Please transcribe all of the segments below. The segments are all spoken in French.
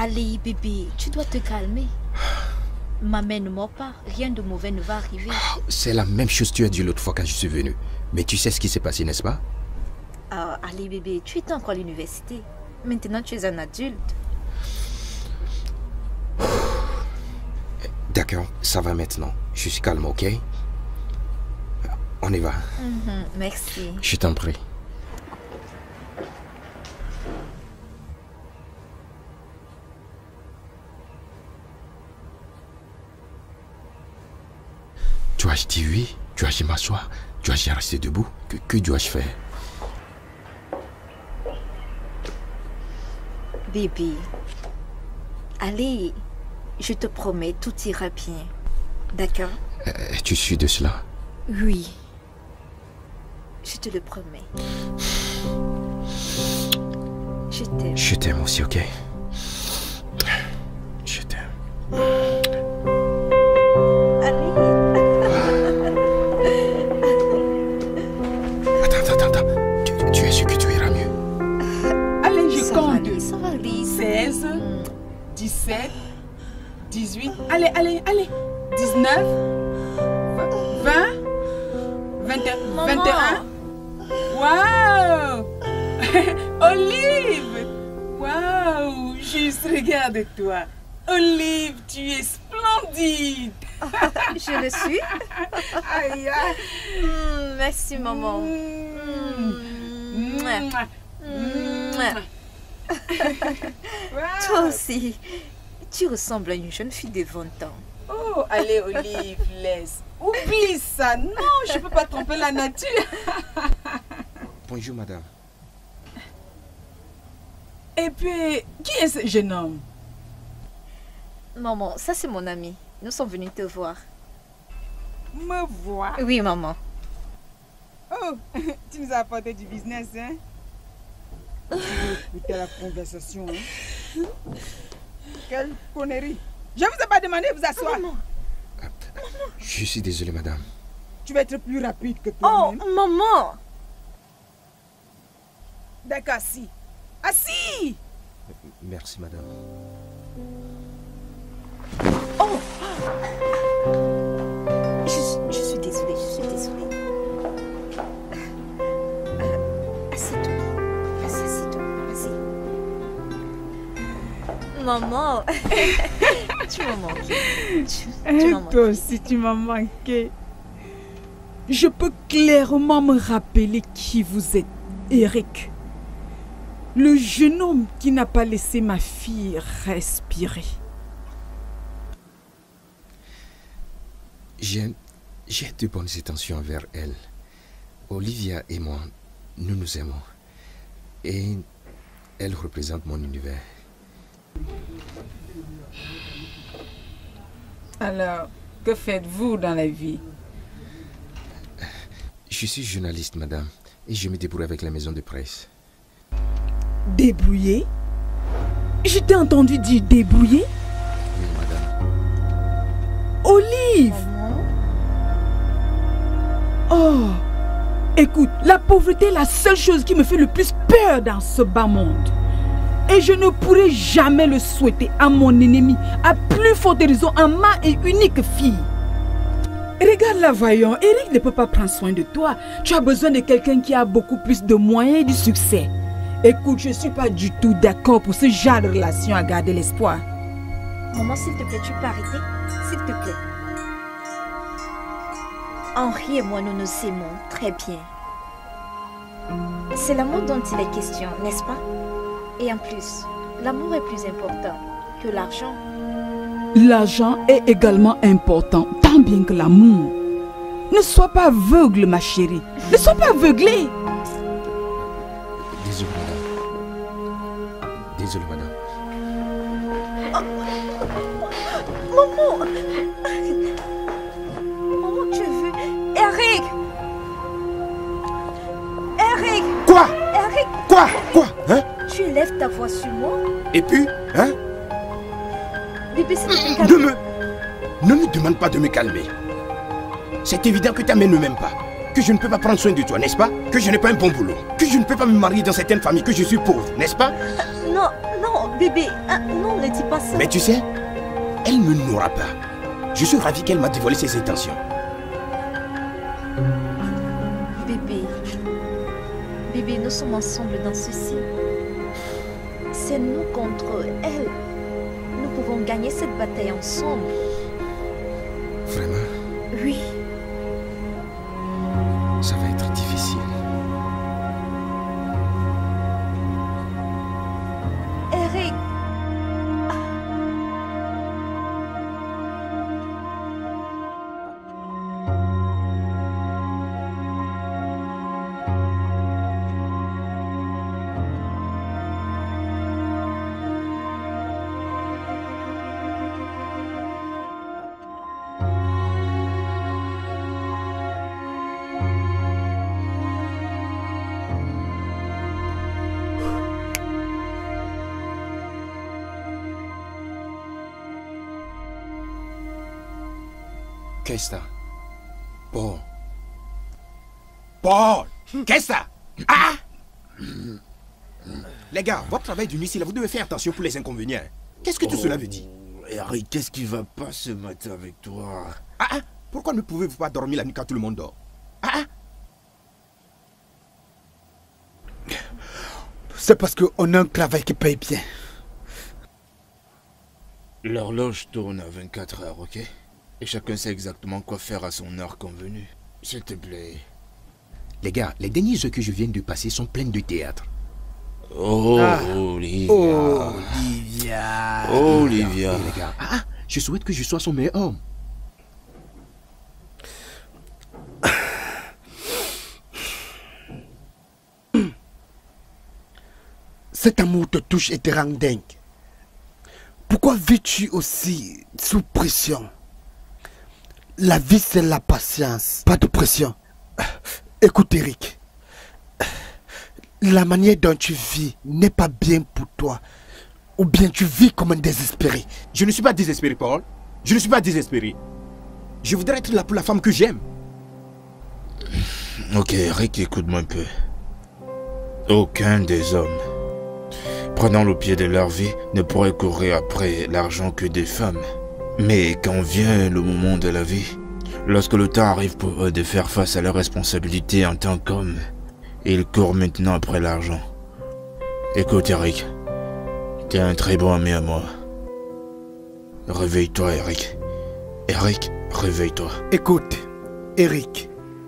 Allez, bébé, tu dois te calmer. Ma mère ne mord pas, rien de mauvais ne va arriver. C'est la même chose que tu as dit l'autre fois quand je suis venu. Mais tu sais ce qui s'est passé, n'est-ce pas? Allez, bébé, tu étais encore à l'université. Maintenant, tu es un adulte. D'accord, ça va maintenant. Je suis calme, ok? On y va. Merci. Je t'en prie. Dois-je dire oui? Dois-je m'asseoir? Dois-je rester debout? Que dois-je faire? Bébé, allez, je te promets, tout ira bien. D'accord? Tu suis de cela? Oui. Je te le promets. Je t'aime. Je t'aime aussi, ok? Je t'aime. Attends. Tu es sûr que tu iras mieux? Allez, je compte. Ça va aller. 16, 17, 18, allez, 19, 20, 21. Waouh! Olive! Waouh! Juste regarde-toi. Olive, tu es splendide. Je le suis. Aïe, aïe. Merci, maman. Toi aussi, tu ressembles à une jeune fille de 20 ans. Oh, allez, Olive, laisse. Oublie ça. Non, je ne peux pas tromper la nature. Bonjour, madame. Et puis, qui est ce jeune homme? Maman, ça c'est mon ami. Nous sommes venus te voir. Me voir? Oui, maman. Oh, tu nous as apporté du business, hein? Écoutez la conversation, hein? Quelle connerie! Je ne vous ai pas demandé de vous asseoir. Maman. Je suis désolé, madame. Tu vas être plus rapide que toi-même. Oh, maman! D'accord, assis. Assis! Merci, madame. Oh! Je suis désolée, Assieds-toi. Assieds-toi, vas-y. Maman! Tu m'as manqué. Tu m'as manqué. Toi aussi, tu m'as manqué. Je peux clairement me rappeler qui vous êtes, Eric. Le jeune homme qui n'a pas laissé ma fille respirer. J'ai de bonnes intentions envers elle. Olivia et moi, nous nous aimons. Et elle représente mon univers. Alors, que faites-vous dans la vie? Je suis journaliste, madame, et je me débrouille avec la maison de presse. Débrouiller? Je t'ai entendu dire débrouiller? Oui, madame. Olive! Oh! Écoute, la pauvreté est la seule chose qui me fait le plus peur dans ce bas monde. Et je ne pourrai jamais le souhaiter à mon ennemi, à plus forte raison à ma et unique fille. Regarde-la, voyons, Eric ne peut pas prendre soin de toi. Tu as besoin de quelqu'un qui a beaucoup plus de moyens et de succès. Écoute, je ne suis pas du tout d'accord pour ce genre de relation à garder l'espoir. Maman, s'il te plaît, tu peux arrêter? S'il te plaît. Henri et moi, nous nous aimons très bien. C'est l'amour dont il est question, n'est-ce pas? Et en plus, l'amour est plus important que l'argent. L'argent est également important, tant bien que l'amour. Ne sois pas aveugle, ma chérie. Ne sois pas aveuglée. Désolé, madame. Désolé, madame. Maman! Maman, tu veux... Eric! Eric! Quoi? Eric! Quoi? Quoi? Hein? Tu élèves ta voix sur moi? Et puis, hein? Bébé, s'il te plaît, Ne me demande pas de me calmer. C'est évident que ta mère ne m'aime pas. Que je ne peux pas prendre soin de toi, n'est-ce pas? Que je n'ai pas un bon boulot. Que je ne peux pas me marier dans certaines familles, que je suis pauvre, n'est-ce pas? Non, non. Bébé, non, ne dis pas ça. Mais tu sais, elle ne n'aura pas. Je suis ravi qu'elle m'a dévoilé ses intentions. Bébé, nous sommes ensemble dans ceci. C'est nous contre elle. Nous pouvons gagner cette bataille ensemble. Vraiment? Oui. Ça va être difficile. Eric. Qu'est-ce que ça? Paul. Paul! Qu'est-ce que ça? Ah! Les gars, votre travail d'une nuit, là, vous devez faire attention pour les inconvénients. Qu'est-ce que tout cela veut dire? Eric, qu'est-ce qui va pas ce matin avec toi? Pourquoi ne pouvez-vous pas dormir la nuit quand tout le monde dort? C'est parce qu'on a un travail qui paye bien. L'horloge tourne à 24 heures, ok? Et chacun sait exactement quoi faire à son heure convenue. S'il te plaît. Les gars, les derniers œufs que je viens de passer sont pleins de théâtre. Olivia. Les gars, je souhaite que je sois son meilleur homme. Cet amour te touche et te rend dingue. Pourquoi vis-tu aussi sous pression? La vie, c'est la patience, pas de pression. Écoute, Eric. La manière dont tu vis n'est pas bien pour toi. Ou bien tu vis comme un désespéré. Je ne suis pas désespéré, Paul. Je ne suis pas désespéré. Je voudrais être là pour la femme que j'aime. Ok, Eric, écoute-moi un peu. Aucun des hommes, prenant le pied de leur vie, ne pourrait courir après l'argent que des femmes. Mais quand vient le moment de la vie, lorsque le temps arrive pour eux de faire face à leurs responsabilités en tant qu'hommes, ils courent maintenant après l'argent. Écoute, Eric, t'es un très bon ami à moi. Réveille-toi, Eric. Eric, réveille-toi. Écoute, Eric.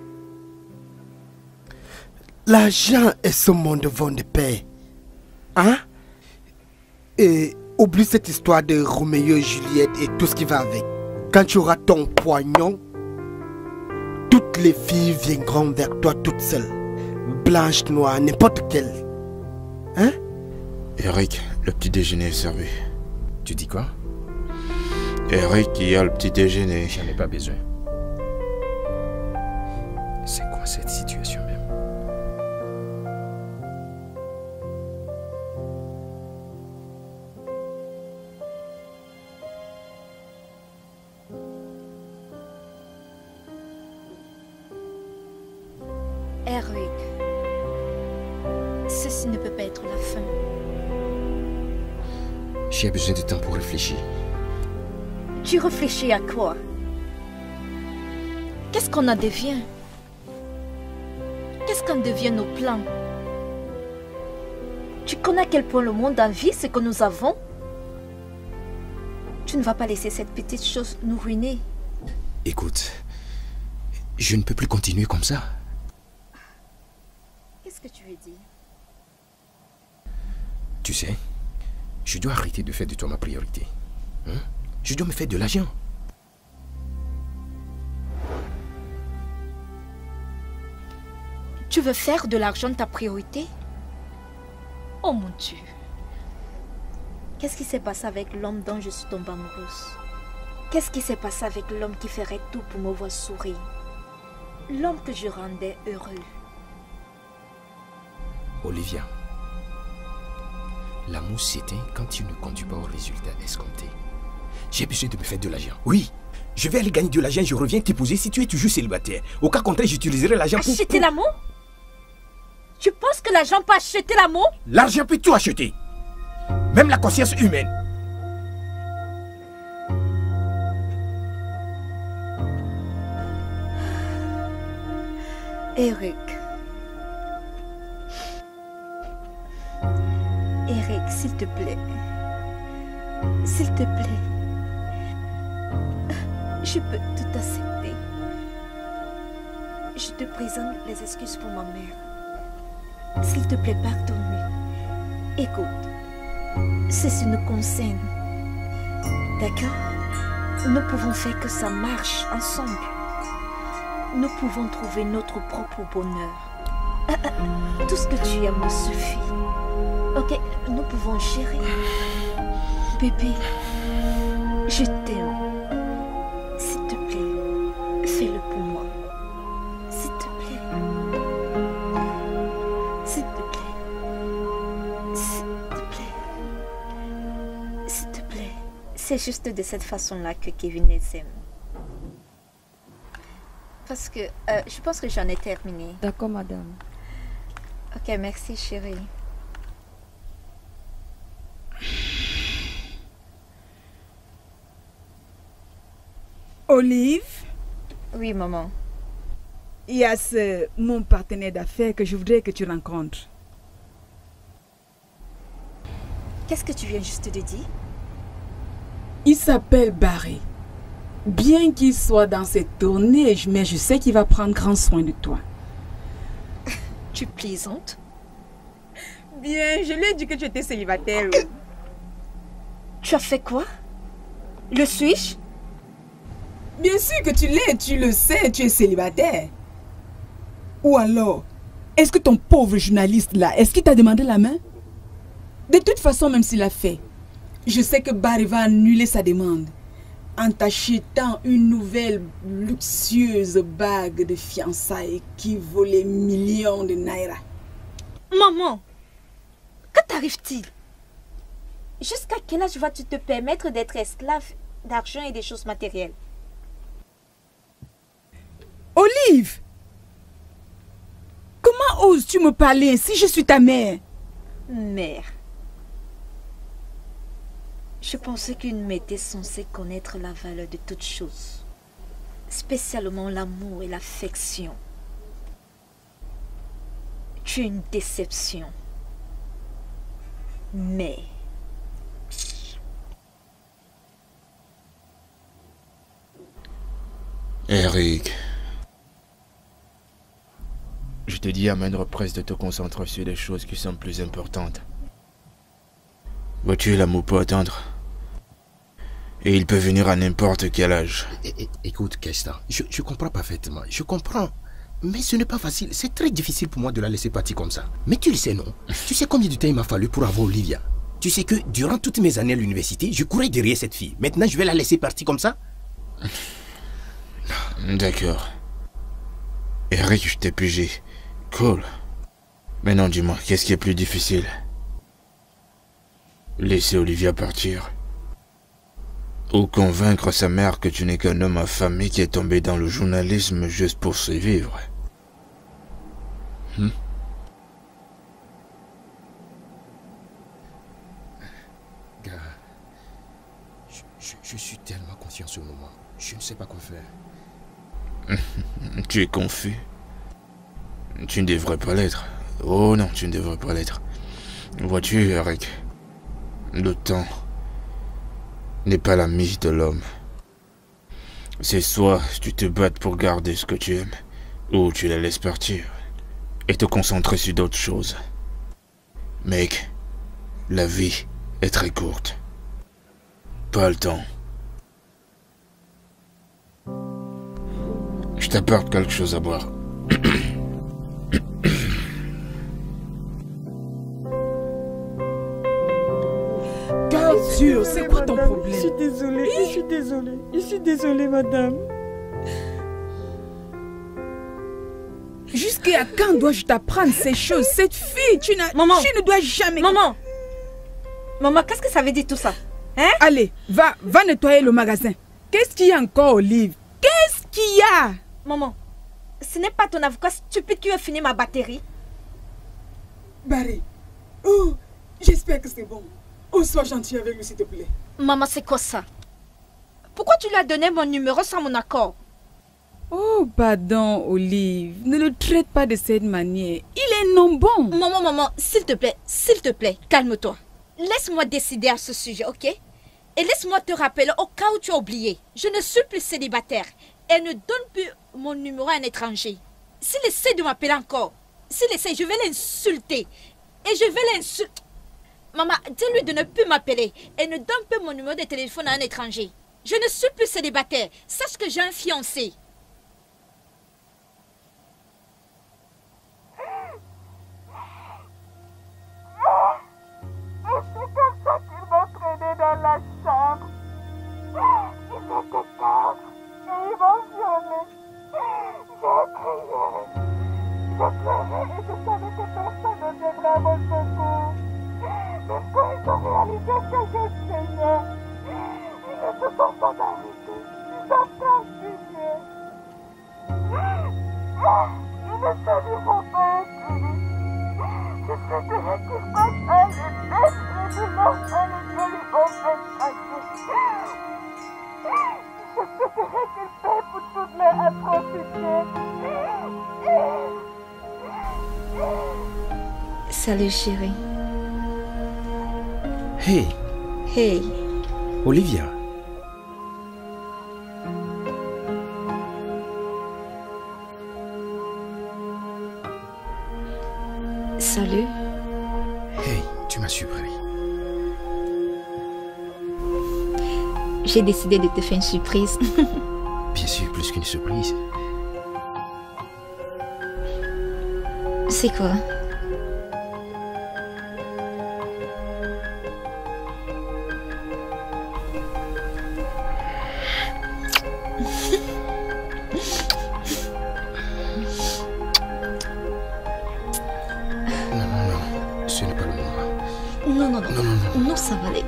L'argent et ce monde vont de pair. Hein? Et oublie cette histoire de Roméo et Juliette et tout ce qui va avec. Quand tu auras ton poignon, toutes les filles viendront vers toi toutes seules. Blanche, noire, n'importe quelle. Hein? Eric, le petit déjeuner est servi. Tu dis quoi? Eric, il y a le petit déjeuner. J'en ai pas besoin. C'est quoi cette situation même? Eric, ceci ne peut pas être la fin. J'ai besoin de temps pour réfléchir. Tu réfléchis à quoi? Qu'est-ce qu'on en devient? Qu'est-ce qu'en devient nos plans? Tu connais à quel point le monde envie ce que nous avons? Tu ne vas pas laisser cette petite chose nous ruiner. Écoute, je ne peux plus continuer comme ça. Qu'est-ce que tu veux dire? Tu sais, je dois arrêter de faire de toi ma priorité. Hein? Je dois me faire de l'argent. Tu veux faire de l'argent ta priorité? Oh mon Dieu. Qu'est-ce qui s'est passé avec l'homme dont je suis tombée amoureuse? Qu'est-ce qui s'est passé avec l'homme qui ferait tout pour me voir sourire? L'homme que je rendais heureux. Olivia, l'amour s'éteint quand tu ne conduis pas au résultat escompté. J'ai besoin de me faire de l'argent. Oui, je vais aller gagner de l'argent, je reviens t'épouser si tu es toujours célibataire. Au cas contraire, j'utiliserai l'argent pour... Acheter l'amour? Tu penses que l'argent peut acheter l'amour? L'argent peut tout acheter. Même la conscience humaine. Eric. Eric, s'il te plaît. S'il te plaît. Je peux tout accepter. Je te présente les excuses pour ma mère. S'il te plaît, pardonne-lui. Écoute, ceci nous concerne. D'accord? Nous pouvons faire que ça marche ensemble. Nous pouvons trouver notre propre bonheur. Tout ce que tu aimes me suffit. Ok, nous pouvons gérer. Bébé, je t'aime. S'il te plaît, fais-le pour moi. S'il te plaît. S'il te plaît. S'il te plaît. S'il te plaît. C'est juste de cette façon-là que Kevin les aime. Parce que je pense que j'en ai terminé. D'accord, madame. Ok, merci chérie. Olive, Oui, maman. il y a mon partenaire d'affaires que je voudrais que tu rencontres. Qu'est-ce que tu viens juste de dire? Il s'appelle Barry. Bien qu'il soit dans cette tournée, mais je sais qu'il va prendre grand soin de toi. Tu plaisantes? Bien, je lui ai dit que tu étais célibataire. Tu as fait quoi? Le suis-je? Bien sûr que tu l'es, tu le sais, tu es célibataire. Ou alors, est-ce que ton pauvre journaliste là, est-ce qu'il t'a demandé la main? De toute façon, même s'il l'a fait, je sais que Barry va annuler sa demande en t'achetant une nouvelle luxueuse bague de fiançailles qui vaut les millions de naira. Maman, que t'arrive-t-il? Jusqu'à quel âge vas-tu te permettre d'être esclave d'argent et des choses matérielles? Olive! Comment oses-tu me parler ainsi? Je suis ta mère. Mère. Je pensais qu'une mère était censée connaître la valeur de toutes choses, spécialement l'amour et l'affection. Tu es une déception. Mais... Eric, je te dis à maintes reprises de te concentrer sur des choses qui sont plus importantes. Vois-tu, l'amour peut attendre. Et il peut venir à n'importe quel âge. Écoute, Kesta, je comprends parfaitement. Je comprends. Mais ce n'est pas facile. C'est très difficile pour moi de la laisser partir comme ça. Mais tu le sais, non? Tu sais combien de temps il m'a fallu pour avoir Olivia? Tu sais que durant toutes mes années à l'université, je courais derrière cette fille. Maintenant, je vais la laisser partir comme ça? D'accord. Eric, je t'ai pigé. Cool. Maintenant, dis-moi, qu'est-ce qui est plus difficile? Laisser Olivia partir? Ou convaincre sa mère que tu n'es qu'un homme affamé qui est tombé dans le journalisme juste pour survivre? Gars, je suis tellement conscient en ce moment. Je ne sais pas quoi faire. Tu es confus? Tu ne devrais pas l'être. Oh non, tu ne devrais pas l'être. Vois-tu, Eric, le temps n'est pas l'ami de l'homme. C'est soit tu te battes pour garder ce que tu aimes, ou tu la laisses partir et te concentrer sur d'autres choses. Mec, la vie est très courte. Pas le temps. Je t'apporte quelque chose à boire. Dieu, c'est quoi ton problème? Je suis désolée, madame. Jusqu'à quand dois-je t'apprendre ces choses? Cette fille, tu ne dois jamais... Maman, qu'est-ce que ça veut dire tout ça? Hein? Allez, va nettoyer le magasin. Qu'est-ce qu'il y a encore, Olive? Qu'est-ce qu'il y a? Maman, ce n'est pas ton avocat stupide qui veut finir ma batterie. Barry, oh, j'espère que c'est bon. Oh, sois gentil avec lui, s'il te plaît. Maman, c'est quoi ça? Pourquoi tu lui as donné mon numéro sans mon accord? Oh, pardon, Olive. Ne le traite pas de cette manière. Il est non bon. Maman, s'il te plaît, calme-toi. Laisse-moi décider à ce sujet, ok? Et laisse-moi te rappeler au cas où tu as oublié. Je ne suis plus célibataire et ne donne plus mon numéro à un étranger. S'il essaie de m'appeler encore, je vais l'insulter. Et je vais l'insulter. Maman, dis-lui de ne plus m'appeler et ne donne plus mon numéro de téléphone à un étranger. Je ne suis plus célibataire. Sache que j'ai un fiancé. Et c'est comme ça qu'il m'a traîné dans la chambre. Il était calme et ils m'ont violé. J'ai crié. J'ai pleuré et je savais que personne ne viendrait à mon secours. Mais quand ils ont réalisé que j'essayais, ils ne se sont pas arrêtés. Ils ont continué. Ils ne s'allumeront pas inconnus. Je souhaiterais qu'ils fassent un le best et de l'enfant le joli au fait caché. Je souhaiterais qu'ils paient pour toutes leurs atrocités. Salut chérie. Hey, Hey, Olivia. salut. Hey, tu m'as surpris. J'ai décidé de te faire une surprise. Bien sûr, plus qu'une surprise. C'est quoi? Non, ce n'est pas le moment. Non, ça va aller.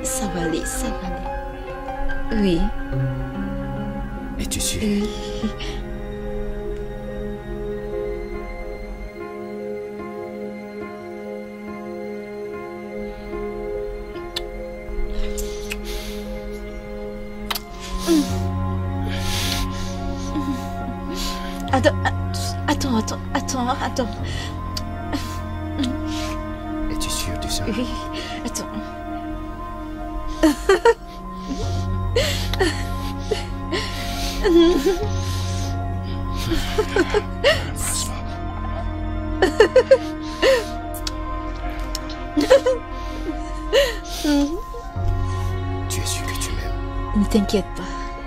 Oui. Es-tu sûr? Oui. Attends. Es-tu sûr de ça? Oui, attends. Tu es sûr que tu m'aimes? Ne t'inquiète pas.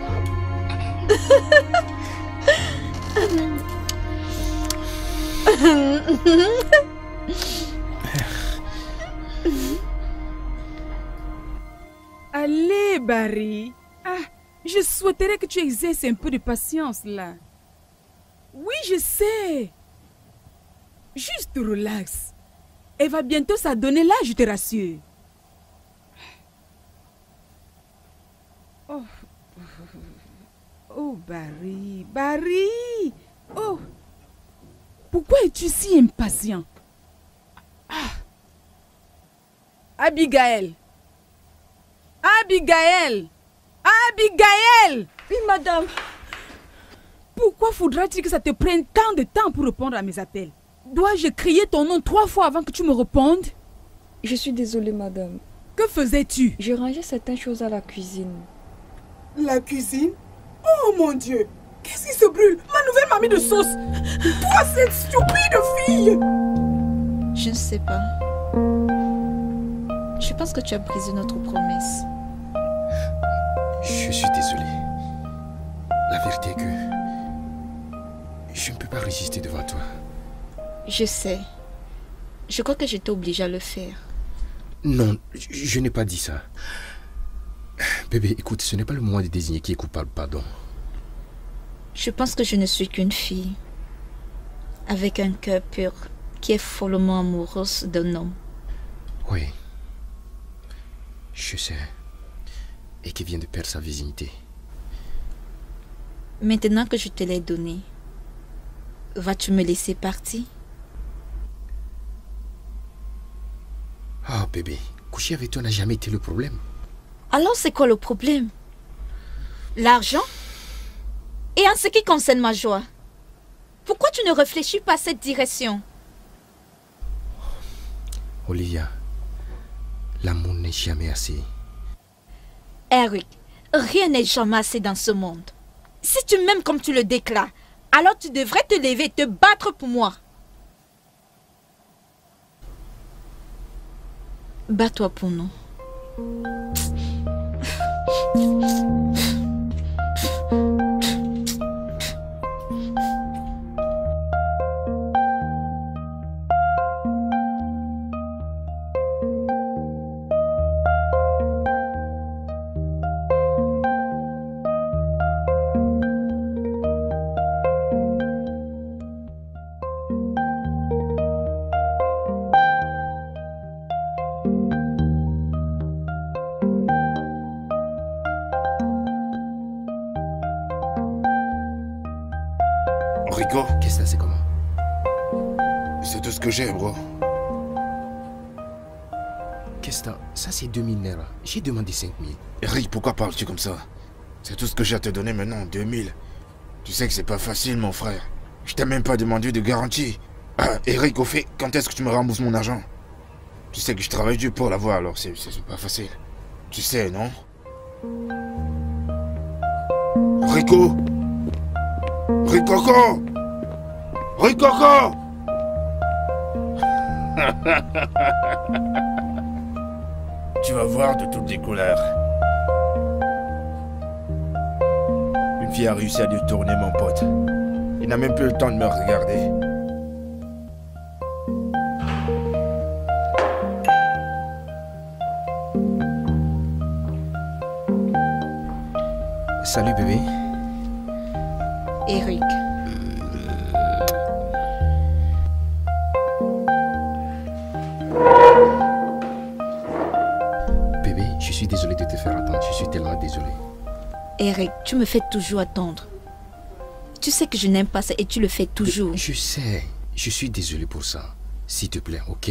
Allez, Barry. Ah, je souhaiterais que tu exerces un peu de patience là. Oui, je sais. Juste relax. Elle va bientôt s'adonner là, je te rassure. Oh, oh Barry, Barry. Oh, pourquoi es-tu si impatient? Ah. Abigail. Abigail! Abigail! Oui, madame. Pourquoi faudra-t-il que ça te prenne tant de temps pour répondre à mes appels? Dois-je crier ton nom 3 fois avant que tu me répondes? Je suis désolée, madame. Que faisais-tu? Je rangeais certaines choses à la cuisine. La cuisine? Oh mon Dieu! Qu'est-ce qui se brûle? Ma nouvelle mamie de sauce! Toi, cette stupide fille! Je ne sais pas. Je pense que tu as brisé notre promesse. Je suis désolé. La vérité est que je ne peux pas résister devant toi. Je sais. Je crois que j'étais obligée à le faire. Non, je n'ai pas dit ça. Bébé, écoute, ce n'est pas le moment de désigner qui est coupable, pardon. Je pense que je ne suis qu'une fille, avec un cœur pur, qui est follement amoureuse d'un homme. Oui. Je sais. Et qui vient de perdre sa virginité. Maintenant que je te l'ai donné, vas-tu me laisser partir? Oh bébé, coucher avec toi n'a jamais été le problème. Alors c'est quoi le problème? L'argent? Et en ce qui concerne ma joie, pourquoi tu ne réfléchis pas à cette direction? Olivia, l'amour n'est jamais assez. Eric, rien n'est jamais assez dans ce monde. Si tu m'aimes comme tu le déclares, alors tu devrais te lever et te battre pour moi. Bats-toi pour nous. Rico, Qu'est-ce que c'est comment? c'est tout ce que j'ai, bro. Qu'est-ce que ça c'est 2000 naira. J'ai demandé 5000. Eric, pourquoi parles-tu comme ça? C'est tout ce que j'ai à te donner maintenant, 2000. Tu sais que c'est pas facile, mon frère. Je t'ai même pas demandé de garantie. Ah, Eric, au fait, quand est-ce que tu me rembourses mon argent? Tu sais que je travaille dur pour l'avoir, alors c'est pas facile. Tu sais, non? Rico! Ricoco! Ricoco! Tu vas voir de toutes les couleurs. Une fille a réussi à détourner mon pote. Il n'a même plus le temps de me regarder. Salut bébé. Eric. Bébé, je suis désolé de te faire attendre. Je suis tellement désolé. Eric, tu me fais toujours attendre. Tu sais que je n'aime pas ça et tu le fais toujours. Je sais. Je suis désolé pour ça. S'il te plaît, ok?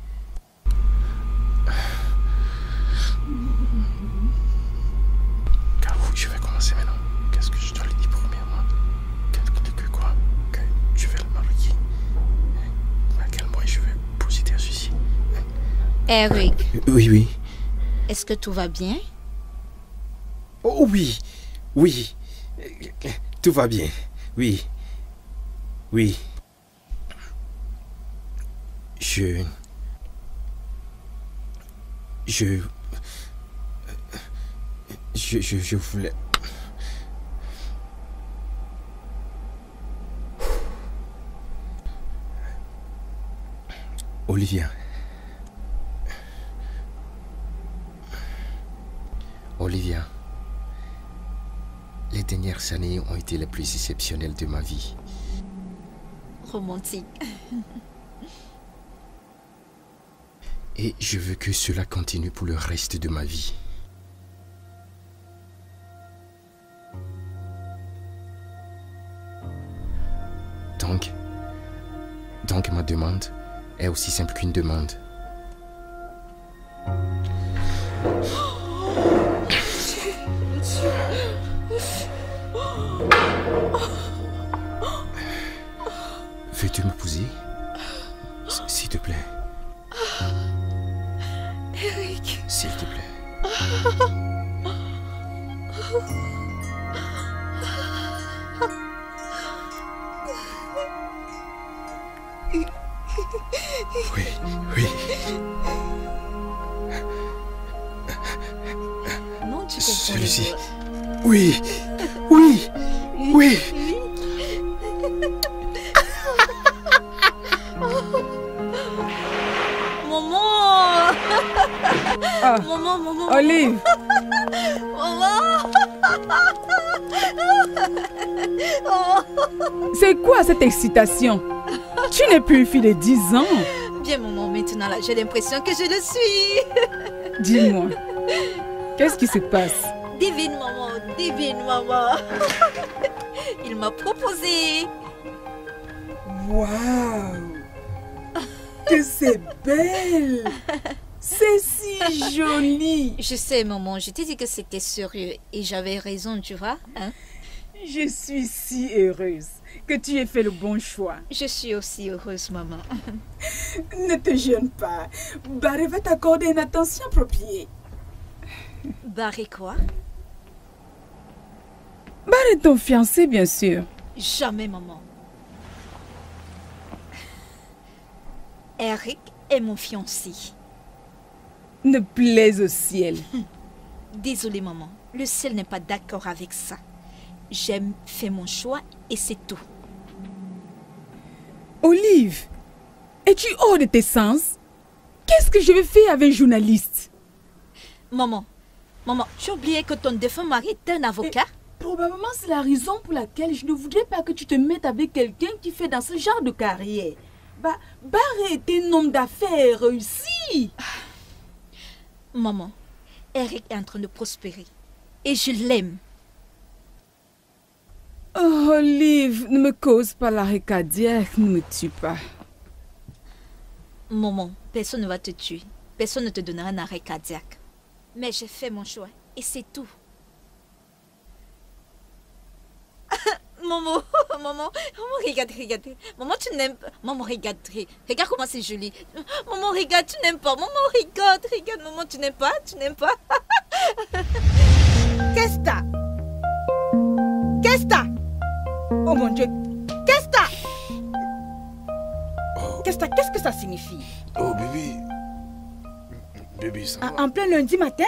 Carrefour, je vais commencer maintenant. Qu'est-ce que je dois lui dire premièrement? Que quoi? Que je vais le marier. À quel moment je vais procéder à ceci? Eric, Oui, oui. est-ce que tout va bien? Oh oui, oui. Tout va bien. Oui. Oui. Je voulais... Olivia. Olivia. Les dernières années ont été les plus exceptionnelles de ma vie. Romantique. Et je veux que cela continue pour le reste de ma vie. Donc ma demande est aussi simple qu'une demande. Veux-tu m'épouser? S'il te plaît. Eric. S'il te plaît. Oui, oui. Non, tu comprends. Celui-ci. Oui, oui, oui. Maman. Ah, Maman. Olive, Maman. c'est quoi cette excitation? Tu n'es plus une fille de 10 ans. Bien, maman, maintenant là, j'ai l'impression que je le suis. Dis-moi, qu'est-ce qui se passe? Divine, maman, divine, maman. Il m'a proposé. Waouh! Que c'est belle! Cécile! jolie. Je sais, maman, je t'ai dit que c'était sérieux et j'avais raison, tu vois. Hein? Je suis si heureuse que tu aies fait le bon choix. Je suis aussi heureuse, maman. Ne te gêne pas. Barry va t'accorder une attention appropriée. Barry quoi? Barry est ton fiancé, bien sûr. Jamais, maman. Eric est mon fiancé. Ne plaise au ciel. Désolée, maman. Le ciel n'est pas d'accord avec ça. J'aime faire mon choix et c'est tout. Olive, es-tu hors de tes sens? Qu'est-ce que je vais faire avec un journaliste? Maman, tu as oublié que ton défunt mari est un avocat? Probablement c'est la raison pour laquelle je ne voudrais pas que tu te mettes avec quelqu'un qui fait dans ce genre de carrière. Barry est un homme d'affaires réussi. Maman, Eric est en train de prospérer et je l'aime. Oh, Olive, ne me cause pas l'arrêt cardiaque, ne me tue pas. Maman, personne ne va te tuer. Personne ne te donnera un arrêt cardiaque. Mais j'ai fait mon choix et c'est tout. Maman, regarde. Maman, tu n'aimes pas. Maman, regarde comment c'est joli. Maman, regarde, tu n'aimes pas. Maman, regarde, maman, tu n'aimes pas. Qu'est-ce que t'as? Oh mon Dieu, qu'est-ce que ça signifie? Oh, bébé. Bébé, ça va. En plein lundi matin?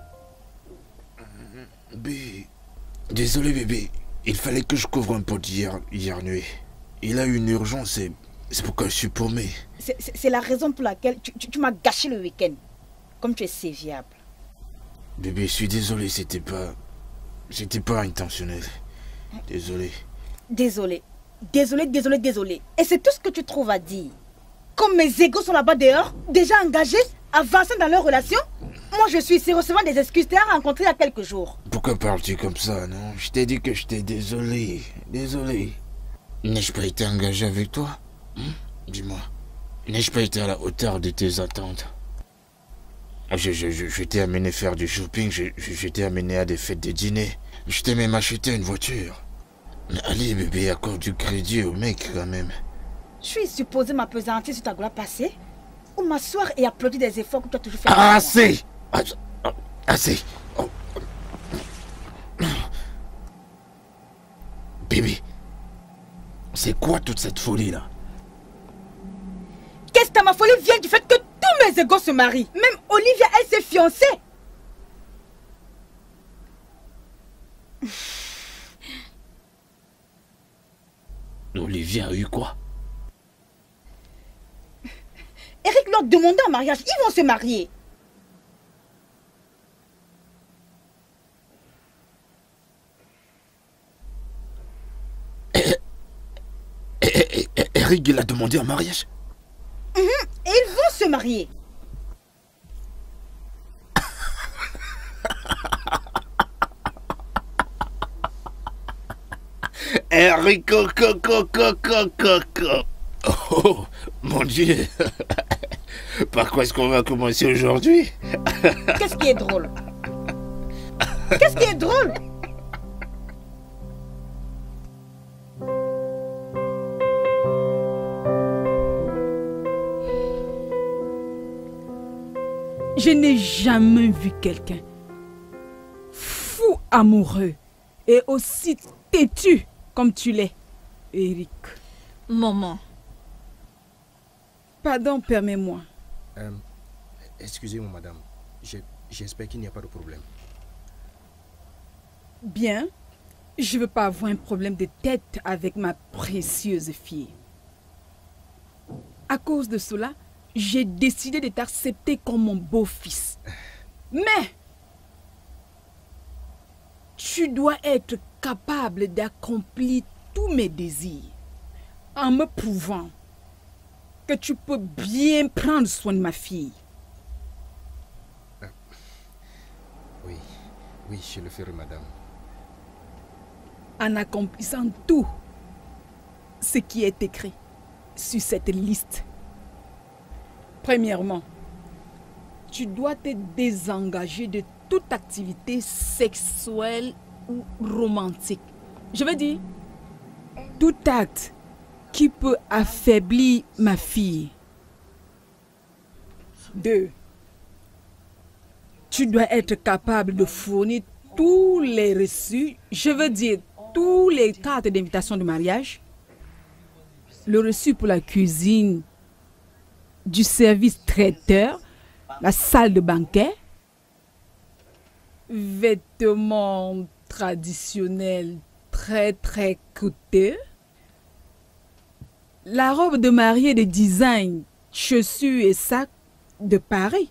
Bébé. Désolé, bébé. Il fallait que je couvre un pote hier nuit. Il a eu une urgence et c'est pourquoi je suis paumé. C'est la raison pour laquelle tu m'as gâché le week-end. Comme tu es séviable. Bébé, je suis désolé, c'était pas intentionnel. Désolé. Désolé. Et c'est tout ce que tu trouves à dire. Comme mes égos sont là-bas dehors, déjà engagés, avancés dans leur relation, moi je suis ici recevant des excuses. Tu as rencontré il y a quelques jours. Pourquoi parles-tu comme ça, non? Je t'ai dit que j'étais désolé. N'ai-je pas été engagé avec toi? Dis-moi. N'ai-je pas été à la hauteur de tes attentes? Je t'ai amené faire du shopping, je t'ai amené à des fêtes de dîner. Je t'ai même acheté une voiture. Allez, bébé, accorde du crédit au mec, quand même. Je suis supposé m'appesantir sur ta gloire passée ou m'asseoir et applaudir des efforts que tu as toujours fait. Assez! Assez! Oh. Bébé, c'est quoi toute cette folie-là? Qu'est-ce que ma folie vient du fait que tous mes égos se marient? Même Olivia, elle s'est fiancée. Olivia a eu quoi? Eric leur demandait en mariage. Ils vont se marier. Eric, il a demandé en mariage? Et ils vont se marier. Eric, oh, mon Dieu. Par quoi est-ce qu'on va commencer aujourd'hui? Qu'est-ce qui est drôle? Qu'est-ce qui est drôle? Je n'ai jamais vu quelqu'un fou amoureux et aussi têtu comme tu l'es, Eric. Maman. Pardon, permets-moi. Excusez-moi, madame. J'espère qu'il n'y a pas de problème. Bien. Je ne veux pas avoir un problème de tête avec ma précieuse fille. À cause de cela, j'ai décidé de t'accepter comme mon beau-fils. Mais tu dois être capable d'accomplir tous mes désirs en me prouvant que tu peux bien prendre soin de ma fille. Oui, je le ferai, madame. En accomplissant tout ce qui est écrit sur cette liste. Premièrement, tu dois te désengager de toute activité sexuelle ou romantique. Je veux dire, tout acte qui peut affaiblir ma fille. 2. Tu dois être capable de fournir tous les reçus, je veux dire tous les cartes d'invitation de mariage, le reçu pour la cuisine, du service traiteur, la salle de banquet, vêtements traditionnels très coûteux, la robe de mariée de design, chaussures et sacs de Paris.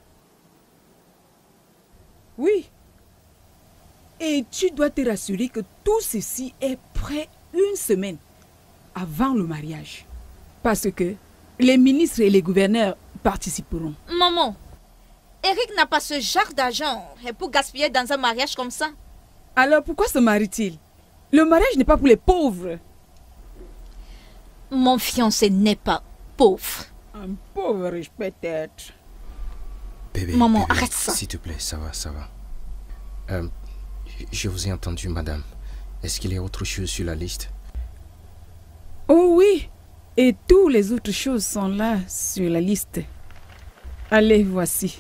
Oui. Et tu dois te rassurer que tout ceci est prêt une semaine avant le mariage. Parce que les ministres et les gouverneurs participeront. Maman, Eric n'a pas ce genre d'argent pour gaspiller dans un mariage comme ça. Alors pourquoi se marie-t-il? Le mariage n'est pas pour les pauvres. Mon fiancé n'est pas pauvre. Un pauvre riche peut-être. Bébé, maman, bébé, arrête ça. S'il te plaît, ça va. Je vous ai entendu, madame. Est-ce qu'il y a autre chose sur la liste? Oh oui. Et toutes les autres choses sont là sur la liste. Allez, voici.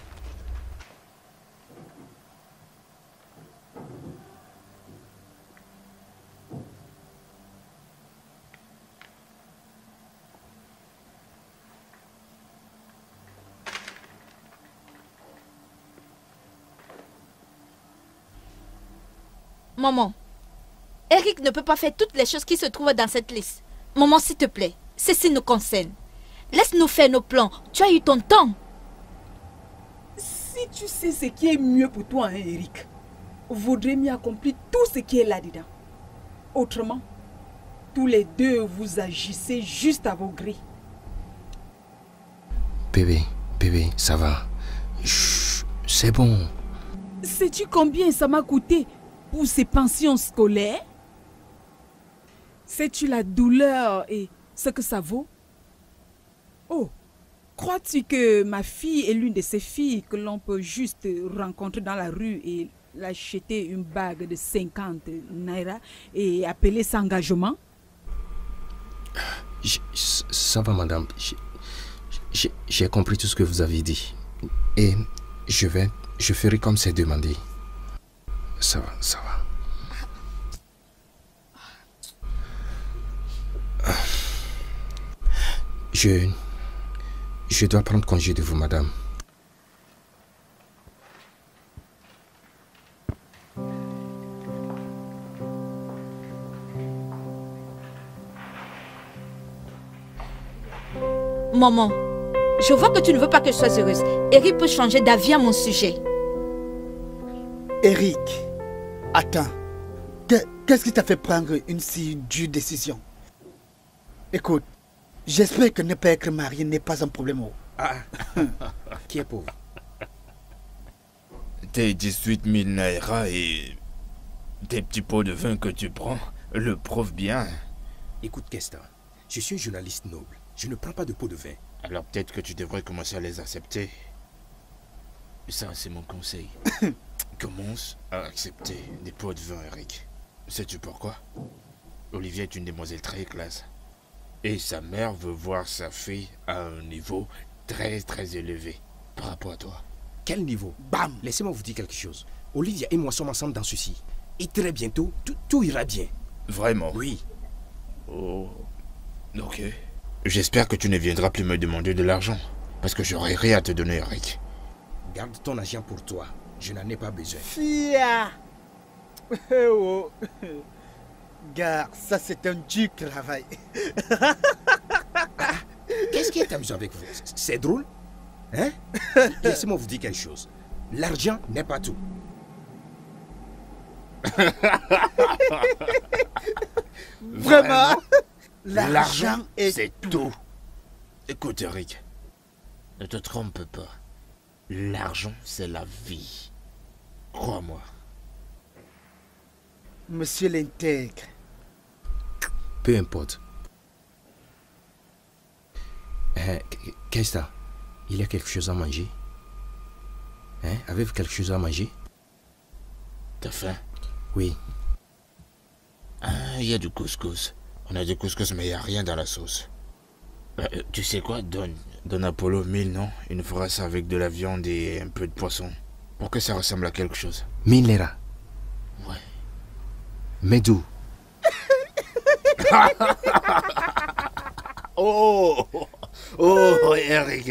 Maman, Eric ne peut pas faire toutes les choses qui se trouvent dans cette liste. Maman, s'il te plaît, ceci nous concerne. Laisse-nous faire nos plans. Tu as eu ton temps. Si tu sais ce qui est mieux pour toi, hein, Eric, vaudrait mieux accomplir tout ce qui est là-dedans. Autrement, tous les deux vous agissez juste à vos grilles. Bébé, ça va. Chut, c'est bon. Sais-tu combien ça m'a coûté pour ces pensions scolaires? Sais-tu la douleur et ce que ça vaut? Oh, crois-tu que ma fille est l'une de ces filles que l'on peut juste rencontrer dans la rue et l'acheter une bague de 50 naira et appeler ça engagement? Ça va, madame. J'ai compris tout ce que vous avez dit. Et je ferai comme c'est demandé. Ça va. Je dois prendre congé de vous, madame. Maman, je vois que tu ne veux pas que je sois heureuse. Eric peut changer d'avis à mon sujet. Eric, attends. Qu'est-ce qui t'a fait prendre une si dure décision? Écoute, j'espère que ne pas être marié n'est pas un problème. Qui est pauvre? Tes 18 000 naira et tes petits pots de vin que tu prends le prouvent bien. Écoute, Kesta, je suis un journaliste noble. Je ne prends pas de pot de vin. Alors peut-être que tu devrais commencer à les accepter. Ça, c'est mon conseil. Commence à accepter des pots de vin, Eric. Sais-tu pourquoi? Olivia est une demoiselle très classe. Et sa mère veut voir sa fille à un niveau très élevé par rapport à toi. Quel niveau? Bam! Laissez-moi vous dire quelque chose. Olivia et moi sommes ensemble dans ceci. Et très bientôt, tout ira bien. Vraiment? Oui. Oh, ok. J'espère que tu ne viendras plus me demander de l'argent. Parce que j'aurai rien à te donner, Eric. Garde ton argent pour toi. Je n'en ai pas besoin. Fia! Oh. Gars, ça c'est un dur travail. Qu'est-ce qui est amusant avec vous? C'est drôle? Hein? Laissez-moi vous dire quelque chose. L'argent n'est pas tout. Vraiment? L'argent c'est tout. Écoute, Eric, ne te trompe pas. L'argent, c'est la vie. Crois-moi. Monsieur l'intègre. Peu importe. Kesta, il y a quelque chose à manger? Hein? Avez-vous quelque chose à manger? T'as faim? Oui. Ah, il y a du couscous. On a du couscous, mais il n'y a rien dans la sauce. Tu sais quoi? Donne Apollo 1000, non? Il nous fera ça avec de la viande et un peu de poisson. Pour que ça ressemble à quelque chose. 1000 lira. Ouais. Mais d'où? Oh! Oh, Eric.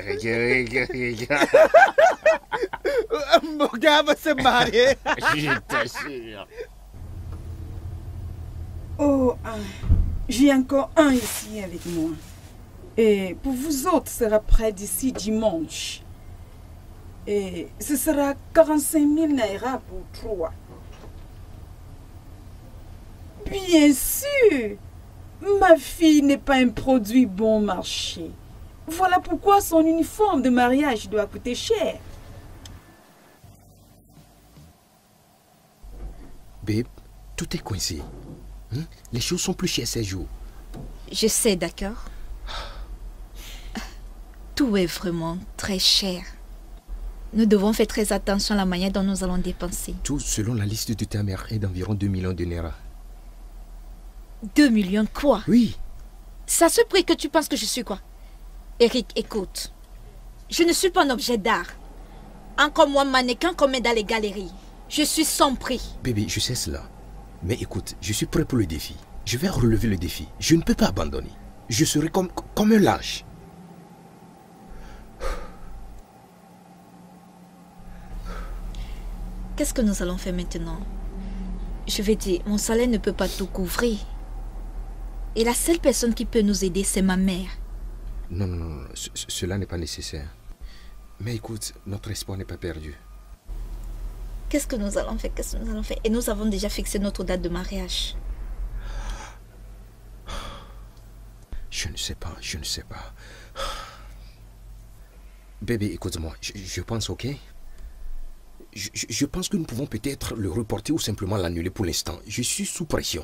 Mon gars va se marier. Je t'assure. Oh, j'ai encore un ici avec moi. Et pour vous autres, ce sera près d'ici dimanche. Et ce sera 45 000 naira pour 3. Bien sûr, ma fille n'est pas un produit bon marché. Voilà pourquoi son uniforme de mariage doit coûter cher. Babe, tout est coincé. Hein? Les choses sont plus chères ces jours. Je sais, d'accord. Tout est vraiment très cher. Nous devons faire très attention à la manière dont nous allons dépenser. Tout selon la liste de ta mère est d'environ 2 millions de naira. 2 millions quoi? Oui. C'est à ce prix que tu penses que je suis quoi? Eric, écoute. Je ne suis pas un objet d'art. Encore moins mannequin qu'on met dans les galeries. Je suis sans prix. Bébé, je sais cela. Mais écoute, je suis prêt pour le défi. Je vais relever le défi. Je ne peux pas abandonner. Je serai comme un lâche. Qu'est-ce que nous allons faire maintenant? Je vais dire, mon salaire ne peut pas tout couvrir. Et la seule personne qui peut nous aider, c'est ma mère. Non, cela n'est pas nécessaire. Mais écoute, notre espoir n'est pas perdu. Qu'est-ce que nous allons faire? Qu'est-ce que nous allons faire? Et nous avons déjà fixé notre date de mariage. Je ne sais pas. Bébé, écoute-moi, je pense, ok? Je pense que nous pouvons peut-être le reporter ou simplement l'annuler pour l'instant. Je suis sous pression.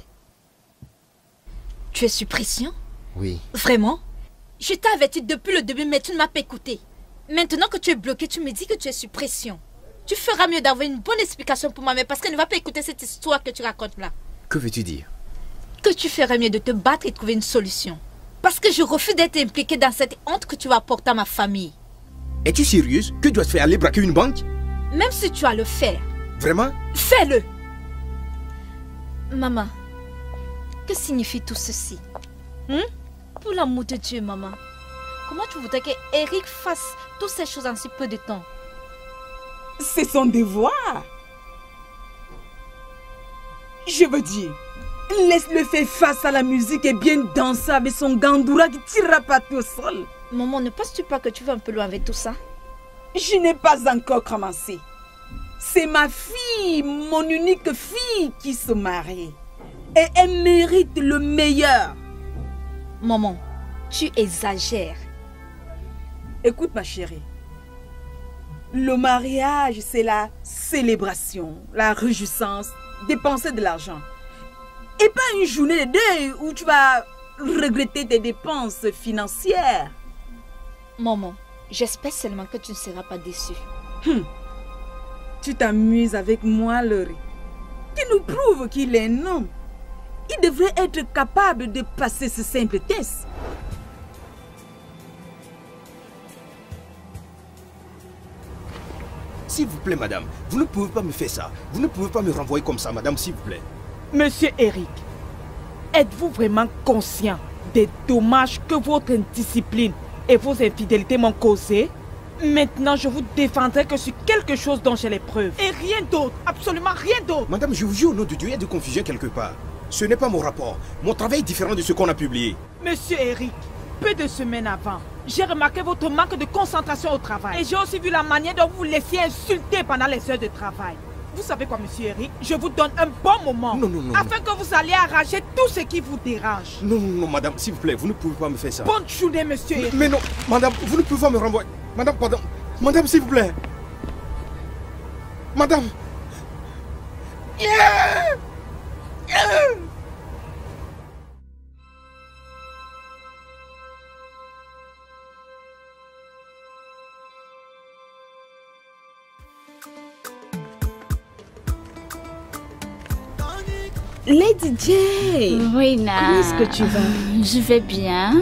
Tu es sous pression? Oui. Vraiment? Je t'ai averti depuis le début, mais tu ne m'as pas écouté. Maintenant que tu es bloqué, tu me dis que tu es sous pression. Tu feras mieux d'avoir une bonne explication pour ma mère parce qu'elle ne va pas écouter cette histoire que tu racontes là. Que veux-tu dire? Que tu ferais mieux de te battre et trouver une solution. Parce que je refuse d'être impliqué dans cette honte que tu vas apporter à ma famille. Es-tu sérieuse? Que dois-tu faire? Aller braquer une banque? Même si tu as le faire. Vraiment? Fais-le! Maman, que signifie tout ceci? Pour l'amour de Dieu, maman. Comment tu voudrais que Eric fasse toutes ces choses en si peu de temps? C'est son devoir. Je veux dire, laisse-le faire face à la musique et bien danser avec son gandoura qui tirera partout au sol. Maman, ne penses-tu pas que tu vas un peu loin avec tout ça? Je n'ai pas encore commencé. C'est ma fille, mon unique fille qui se marie. Et elle mérite le meilleur. Maman, tu exagères. Écoute ma chérie. Le mariage, c'est la célébration, la réjouissance, dépenser de l'argent. Et pas une journée de deuil où tu vas regretter tes dépenses financières. Maman, j'espère seulement que tu ne seras pas déçue. Tu t'amuses avec moi, Laurie. Tu nous prouves qu'il est un homme. Il devrait être capable de passer ce simple test. S'il vous plaît, madame, vous ne pouvez pas me faire ça. Vous ne pouvez pas me renvoyer comme ça, madame, s'il vous plaît. Monsieur Eric, êtes-vous vraiment conscient des dommages que votre indiscipline et vos infidélités m'ont causés? Maintenant, je vous défendrai que sur quelque chose dont j'ai les preuves. Et rien d'autre, absolument rien d'autre. Madame, je vous jure au nom de Dieu, il y a de confusion quelque part. Ce n'est pas mon rapport. Mon travail est différent de ce qu'on a publié. Monsieur Eric, peu de semaines avant, j'ai remarqué votre manque de concentration au travail. Et j'ai aussi vu la manière dont vous vous laissiez insulter pendant les heures de travail. Vous savez quoi, monsieur Eric? Je vous donne un bon moment. Non, afin que vous alliez arranger tout ce qui vous dérange. Non, madame, s'il vous plaît, vous ne pouvez pas me faire ça. Bonne journée, monsieur Eric. Mais non, madame, vous ne pouvez pas me renvoyer. Madame, pardon. Madame, s'il vous plaît. Madame. Lady J. Rina. Comment est-ce que tu vas? Je vais bien.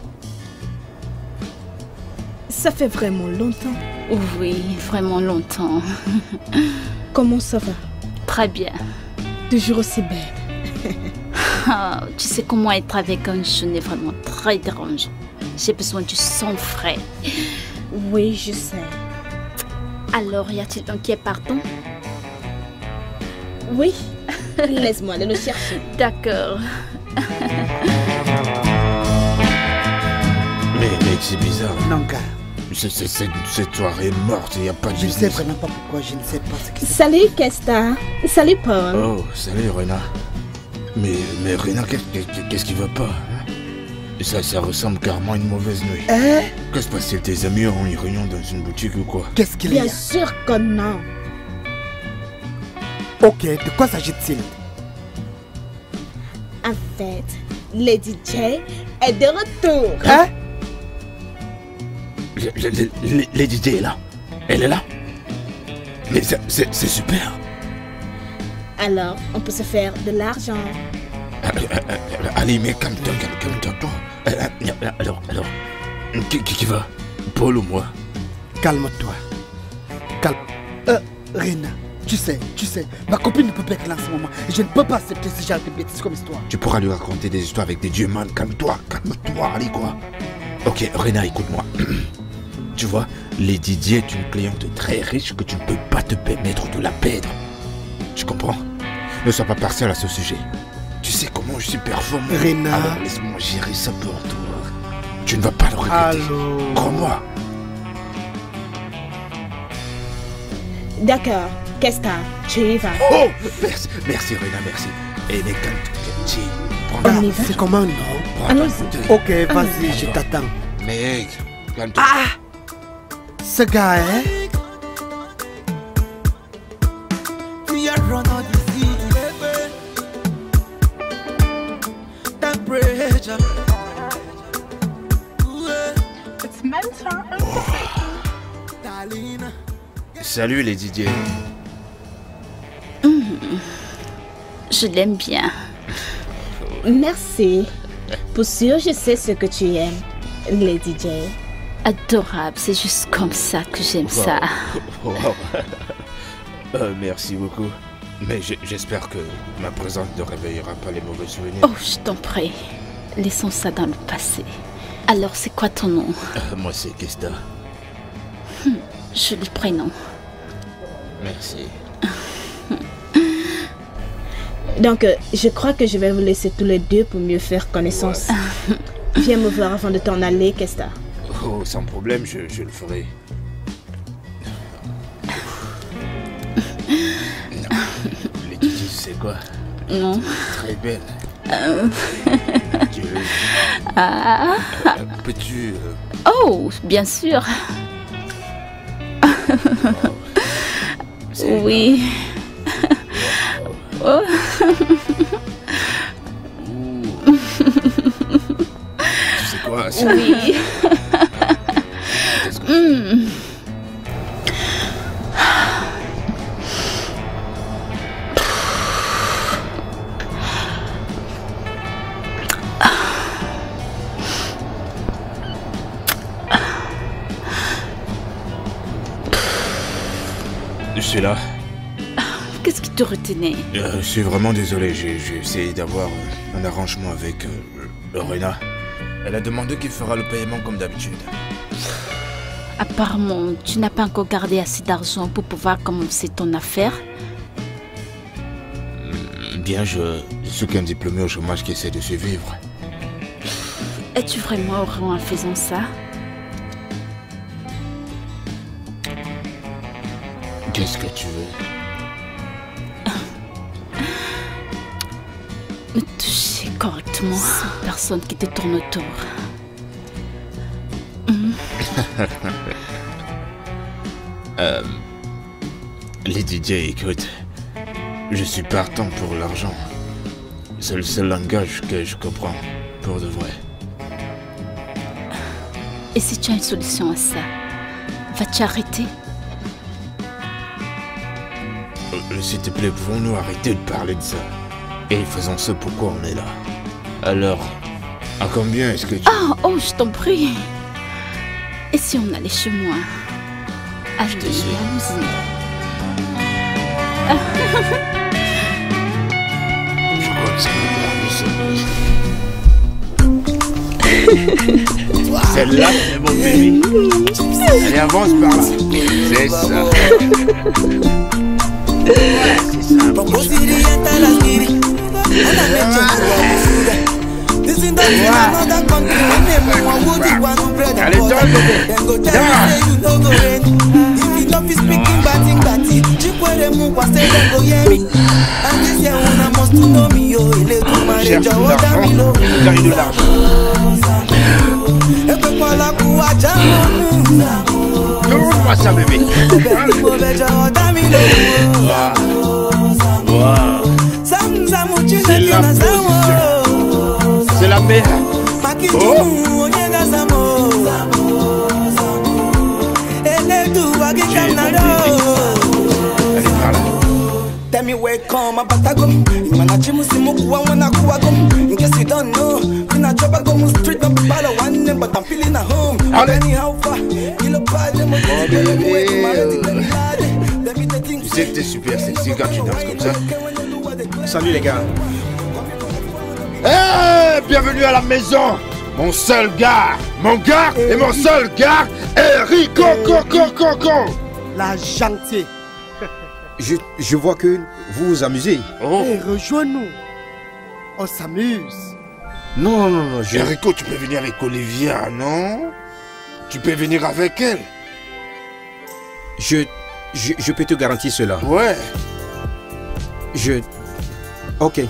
Ça fait vraiment longtemps. Oui, vraiment longtemps. Comment ça va? Très bien. Toujours aussi belle. Tu sais comment être avec un jeune est vraiment très dérangeant. J'ai besoin du sang frais. Oui, je sais. Alors, y a-t-il un qui est partant? Oui. Laisse-moi aller le chercher. D'accord. Mais c'est bizarre. Non, gars. Cette soirée est morte, il n'y a pas de Je ne sais business. vraiment pas pourquoi, je ne sais pas ce qui se Salut Kesta. Salut Paul. Oh, salut Rena. Mais Rena, qu'est-ce qui va pas hein? Ça ressemble carrément à une mauvaise nuit. Hein? Que se passe-t-il? Tes amis auront une réunion dans une boutique ou quoi? Qu'est-ce qu'il y a? Bien sûr que non. Ok, de quoi s'agit-il? En fait, Lady J est de retour. Hein? Lady J est là. Elle est là. Mais c'est super. Alors, on peut se faire de l'argent. Allez, mais calme-toi. Alors, qui va? Paul ou moi? Calme-toi. Calme. Rina, tu sais, ma copine ne peut pas être là en ce moment. Et je ne peux pas accepter ce genre de bêtises comme histoire. Tu pourras lui raconter des histoires avec des dieux, man. Calme-toi, allez quoi. Ok, Rina, écoute-moi. Tu vois, Lady Di est une cliente très riche que tu ne peux pas te permettre de la perdre. Tu comprends? Ne sois pas partial à ce sujet. Tu sais comment je suis performant. Rina. Alors laisse-moi gérer ça pour toi. Tu ne vas pas le regretter. Allô. Crois-moi. D'accord. Kesta, tu y vas. Oh, merci Rina, merci. Et mais calme-toi, prends On y va. C'est comment, non? Allons-y. Ok, vas-y, je t'attends. Mec, calme-toi. Ah! Ce gars, hein? Salut Lady Di. Je l'aime bien. Merci. Pour sûr, je sais ce que tu aimes, Lady J. Adorable, c'est juste comme ça que j'aime ça. Wow. Merci beaucoup. Mais j'espère que ma présence ne réveillera pas les mauvais souvenirs. Oh, je t'en prie. Laissons ça dans le passé. Alors, c'est quoi ton nom? Moi, c'est Kesta. Joli prénom. Merci. Donc, je crois que je vais vous laisser tous les deux pour mieux faire connaissance. Viens me voir avant de t'en aller, Kesta. Oh, sans problème, je le ferai. Lady Di, tu sais quoi? Non. Très belle. Peux-tu... Oh, bien sûr. Oui. Oh. Tu sais quoi? Oui. Je suis là. Qu'est-ce qui te retenait? Je suis vraiment désolé, j'ai essayé d'avoir un arrangement avec Rena. Elle a demandé qu'il fera le paiement comme d'habitude. Apparemment, tu n'as pas encore gardé assez d'argent pour pouvoir commencer ton affaire. Bien, je suis qu'un diplômé au chômage qui essaie de survivre. Es-tu vraiment heureux en faisant ça? Qu'est-ce que tu veux? Me toucher correctement sans personne qui te tourne autour. Lady J, écoute, je suis partant pour l'argent. C'est le seul langage que je comprends, pour de vrai. Et si tu as une solution à ça, vas-tu arrêter? S'il te plaît, pouvons-nous arrêter de parler de ça? Et faisons ce pourquoi on est là. Alors, à combien est-ce que tu... Oh, je t'en prie. Et si on allait chez moi? Je te suis. Je crois que ça m'a permis. Celle-là, c'est mon bébé. Allez, avance par là. C'est ça. Allez, donne-moi ça, bébé. C'est la meilleure. Tell me where come my batagum. Manachi musimuku wana kuwagum. In case you don't know, in a job I go street up bottle one, but I'm feeling at home. Anyhow far, kilo pad, Tu sais que t'es super sexy quand tu danses comme ça. Salut les gars. Hey, bienvenue à la maison. Mon seul gars, mon gars et mon seul gars, Eric Coco. La gentille. Je vois que vous vous amusez. Oh. Hey, rejoins-nous. On s'amuse. Non. Erico, tu peux venir avec Olivia, non? Tu peux venir avec elle. Je peux te garantir cela. Ouais. Ok.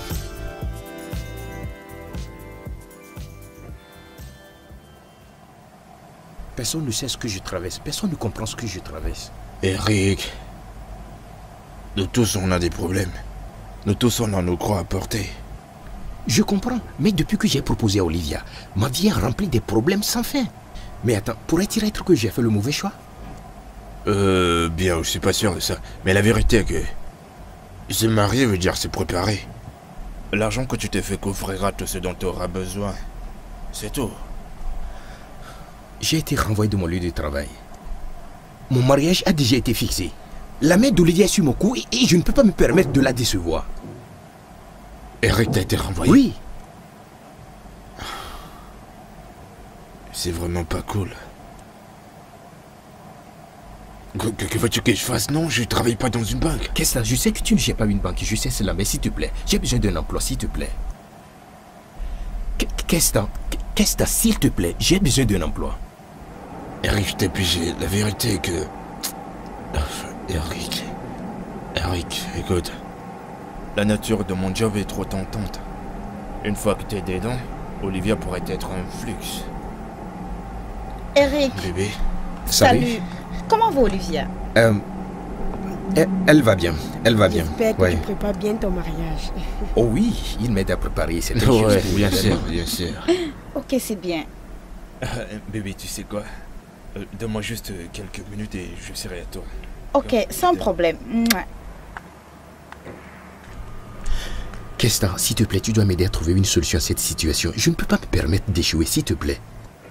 Personne ne sait ce que je traverse. Personne ne comprend ce que je traverse. Eric, nous tous on a des problèmes. Nous tous on a nos croix à porter. Je comprends, mais depuis que j'ai proposé à Olivia, ma vie est remplie de problèmes sans fin. Mais attends, pourrait-il être que j'ai fait le mauvais choix? Bien, je suis pas sûr de ça. Mais la vérité est que se marier veut dire se préparer. L'argent que tu t'es fait coffrira tout ce dont tu auras besoin. C'est tout. J'ai été renvoyé de mon lieu de travail. Mon mariage a déjà été fixé. La main d'Olivia est sur mon cou et je ne peux pas me permettre de la décevoir. Eric, t'as été renvoyé? Oui. C'est vraiment pas cool. Que veux-tu que je fasse? Non, je travaille pas dans une banque. Qu'est-ce que ça? Je sais que tu ne gères pas une banque, je sais cela, mais s'il te plaît, j'ai besoin d'un emploi, s'il te plaît. Qu'est-ce que ça? S'il te plaît, j'ai besoin d'un emploi. Eric, je t'ai pigé. La vérité est que... Eric, écoute. La nature de mon job est trop tentante. Une fois que t'es dedans, Olivia pourrait être un flux. Eric. Bébé. Salut. Comment va Olivia? Elle va bien. Elle va bien. J'espère que tu prépares bien ton mariage. Oh oui, il m'aide à préparer cette chose. Ouais, bien sûr. Ok, c'est bien. Bébé, tu sais quoi? Donne-moi juste quelques minutes et je serai à toi. Ok, sans problème. Kesta, s'il te plaît, tu dois m'aider à trouver une solution à cette situation. Je ne peux pas me permettre d'échouer, s'il te plaît.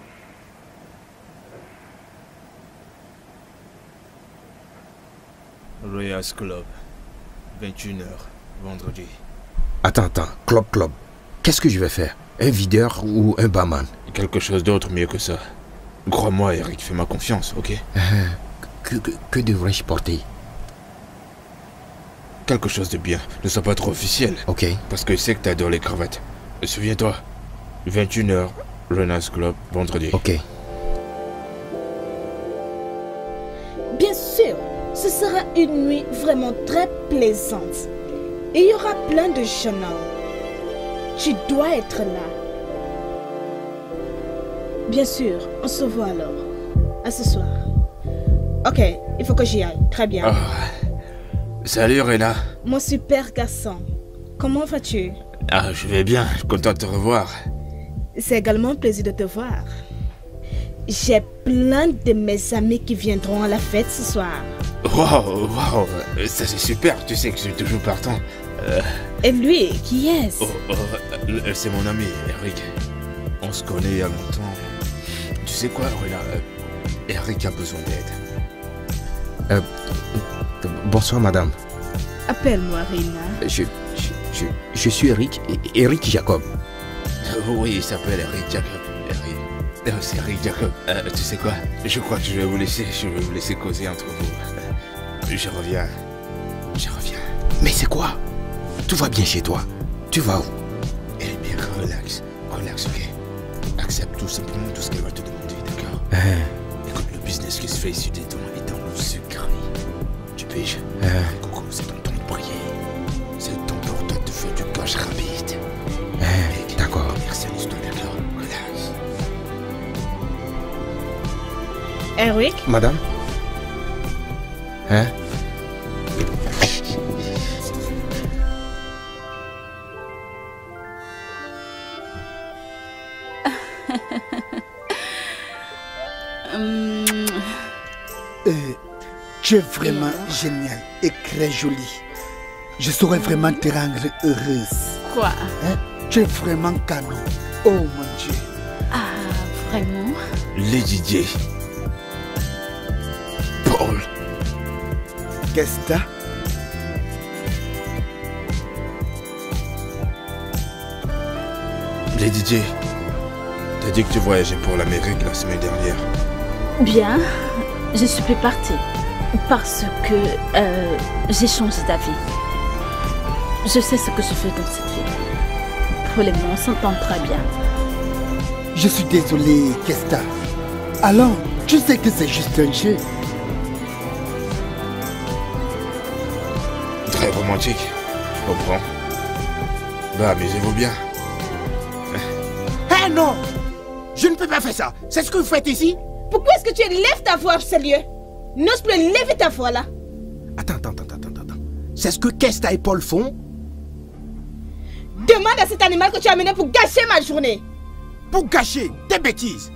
Royals Club, 21h, vendredi. Attends, club. Qu'est-ce que je vais faire? Un videur ou un barman? Quelque chose d'autre mieux que ça. Crois-moi, Eric, fais-moi confiance, ok? Que devrais-je porter? Quelque chose de bien. Ne sois pas trop officiel. Ok. Parce que je sais que t'adores les cravates. Souviens-toi, 21h, Royals Club, vendredi. Ok. Bien sûr, ce sera une nuit vraiment très plaisante. Et il y aura plein de jeunes hommes. Tu dois être là. Bien sûr, on se voit alors. À ce soir. Ok, il faut que j'y aille. Très bien. Salut Rena. Mon super garçon. Comment vas-tu? Je vais bien. Je suis content de te revoir. C'est également un plaisir de te voir. J'ai plein de mes amis qui viendront à la fête ce soir. Wow, ça c'est super, tu sais que je suis toujours partant. Et lui, qui est-ce? C'est mon ami, Eric. On se connaît il y a longtemps. Tu sais quoi, Rina, Eric a besoin d'aide. Bonsoir, madame. Appelle-moi Rina. Je suis Eric, Eric Jacob. Oui, il s'appelle Eric Jacob. C'est Eric Jacob. Tu sais quoi? Je crois que je vais vous laisser causer entre vous. Je reviens. Mais c'est quoi? Tout va bien chez toi? Tu vas où? Eh bien, relax, ok? Accepte tout simplement tout ce qu'elle va te demander, d'accord? Écoute, le business qui se fait ici dedans est dans le secret. Tu piges? Coucou, c'est ton temps de prier. C'est le temps pour toi de faire du cash rapide. D'accord. Commercialise-toi, d'accord? Relax. Eric? Madame? Tu es vraiment génial et très jolie. Je saurais vraiment te rendre heureuse. Quoi? Tu es vraiment canon. Oh mon Dieu. Ah, vraiment? Lady J. Paul. Qu'est-ce que t'as? Lady J, t'as dit que tu voyageais pour l'Amérique la semaine dernière. Bien, je suis plus partie. Parce que j'ai changé d'avis. Je sais ce que je fais dans cette vie. Pour le moment, on s'entend très bien. Je suis désolé, Kesta. Alors, tu sais que c'est juste un jeu. Très romantique, je comprends. Bah, amusez-vous bien. Eh non! Je ne peux pas faire ça. C'est ce que vous faites ici? Pourquoi est-ce que tu élèves ta voix, sérieux? N'ose plus lever ta voix là. Attends. C'est ce que Kesta et Paul font? Demande à cet animal que tu as amené pour gâcher ma journée. Pour gâcher des bêtises?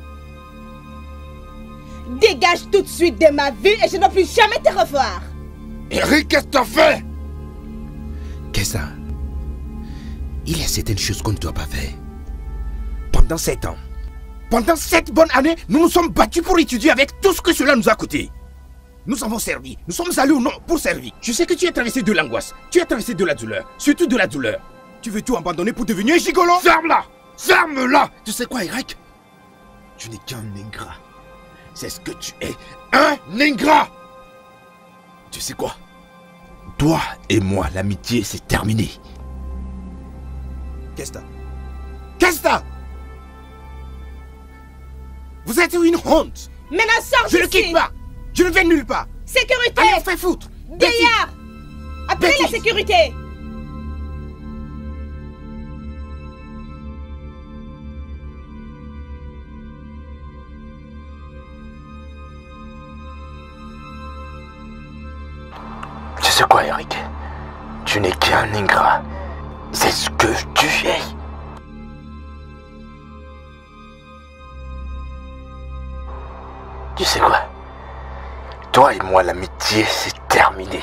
Dégage tout de suite de ma vie et je ne dois plus jamais te revoir. Eric, qu'est-ce que t'as fait? Kesta, il y a certaines choses qu'on ne doit pas faire. Pendant 7 ans, pendant 7 bonnes années, nous nous sommes battus pour étudier avec tout ce que cela nous a coûté. Nous avons servi, nous sommes allés au nom pour servir. Je sais que tu as traversé de l'angoisse, tu as traversé de la douleur, surtout de la douleur. Tu veux tout abandonner pour devenir un gigolo? Ferme-la! Ferme-la! Tu sais quoi, Eric? Tu n'es qu'un ingrat. C'est ce que tu es. Un ingrat! Tu sais quoi? Toi et moi, l'amitié, c'est terminé. Kesta! Vous êtes une honte! Maintenant, sors Je ne d'ici. quitte pas! Je ne vais nulle part! Sécurité! Allez, on fait foutre! Gaillard! Appelez la sécurité! Tu sais quoi, Eric? Tu n'es qu'un ingrat. C'est ce que tu es. Tu sais quoi? Toi et moi, l'amitié, c'est terminé.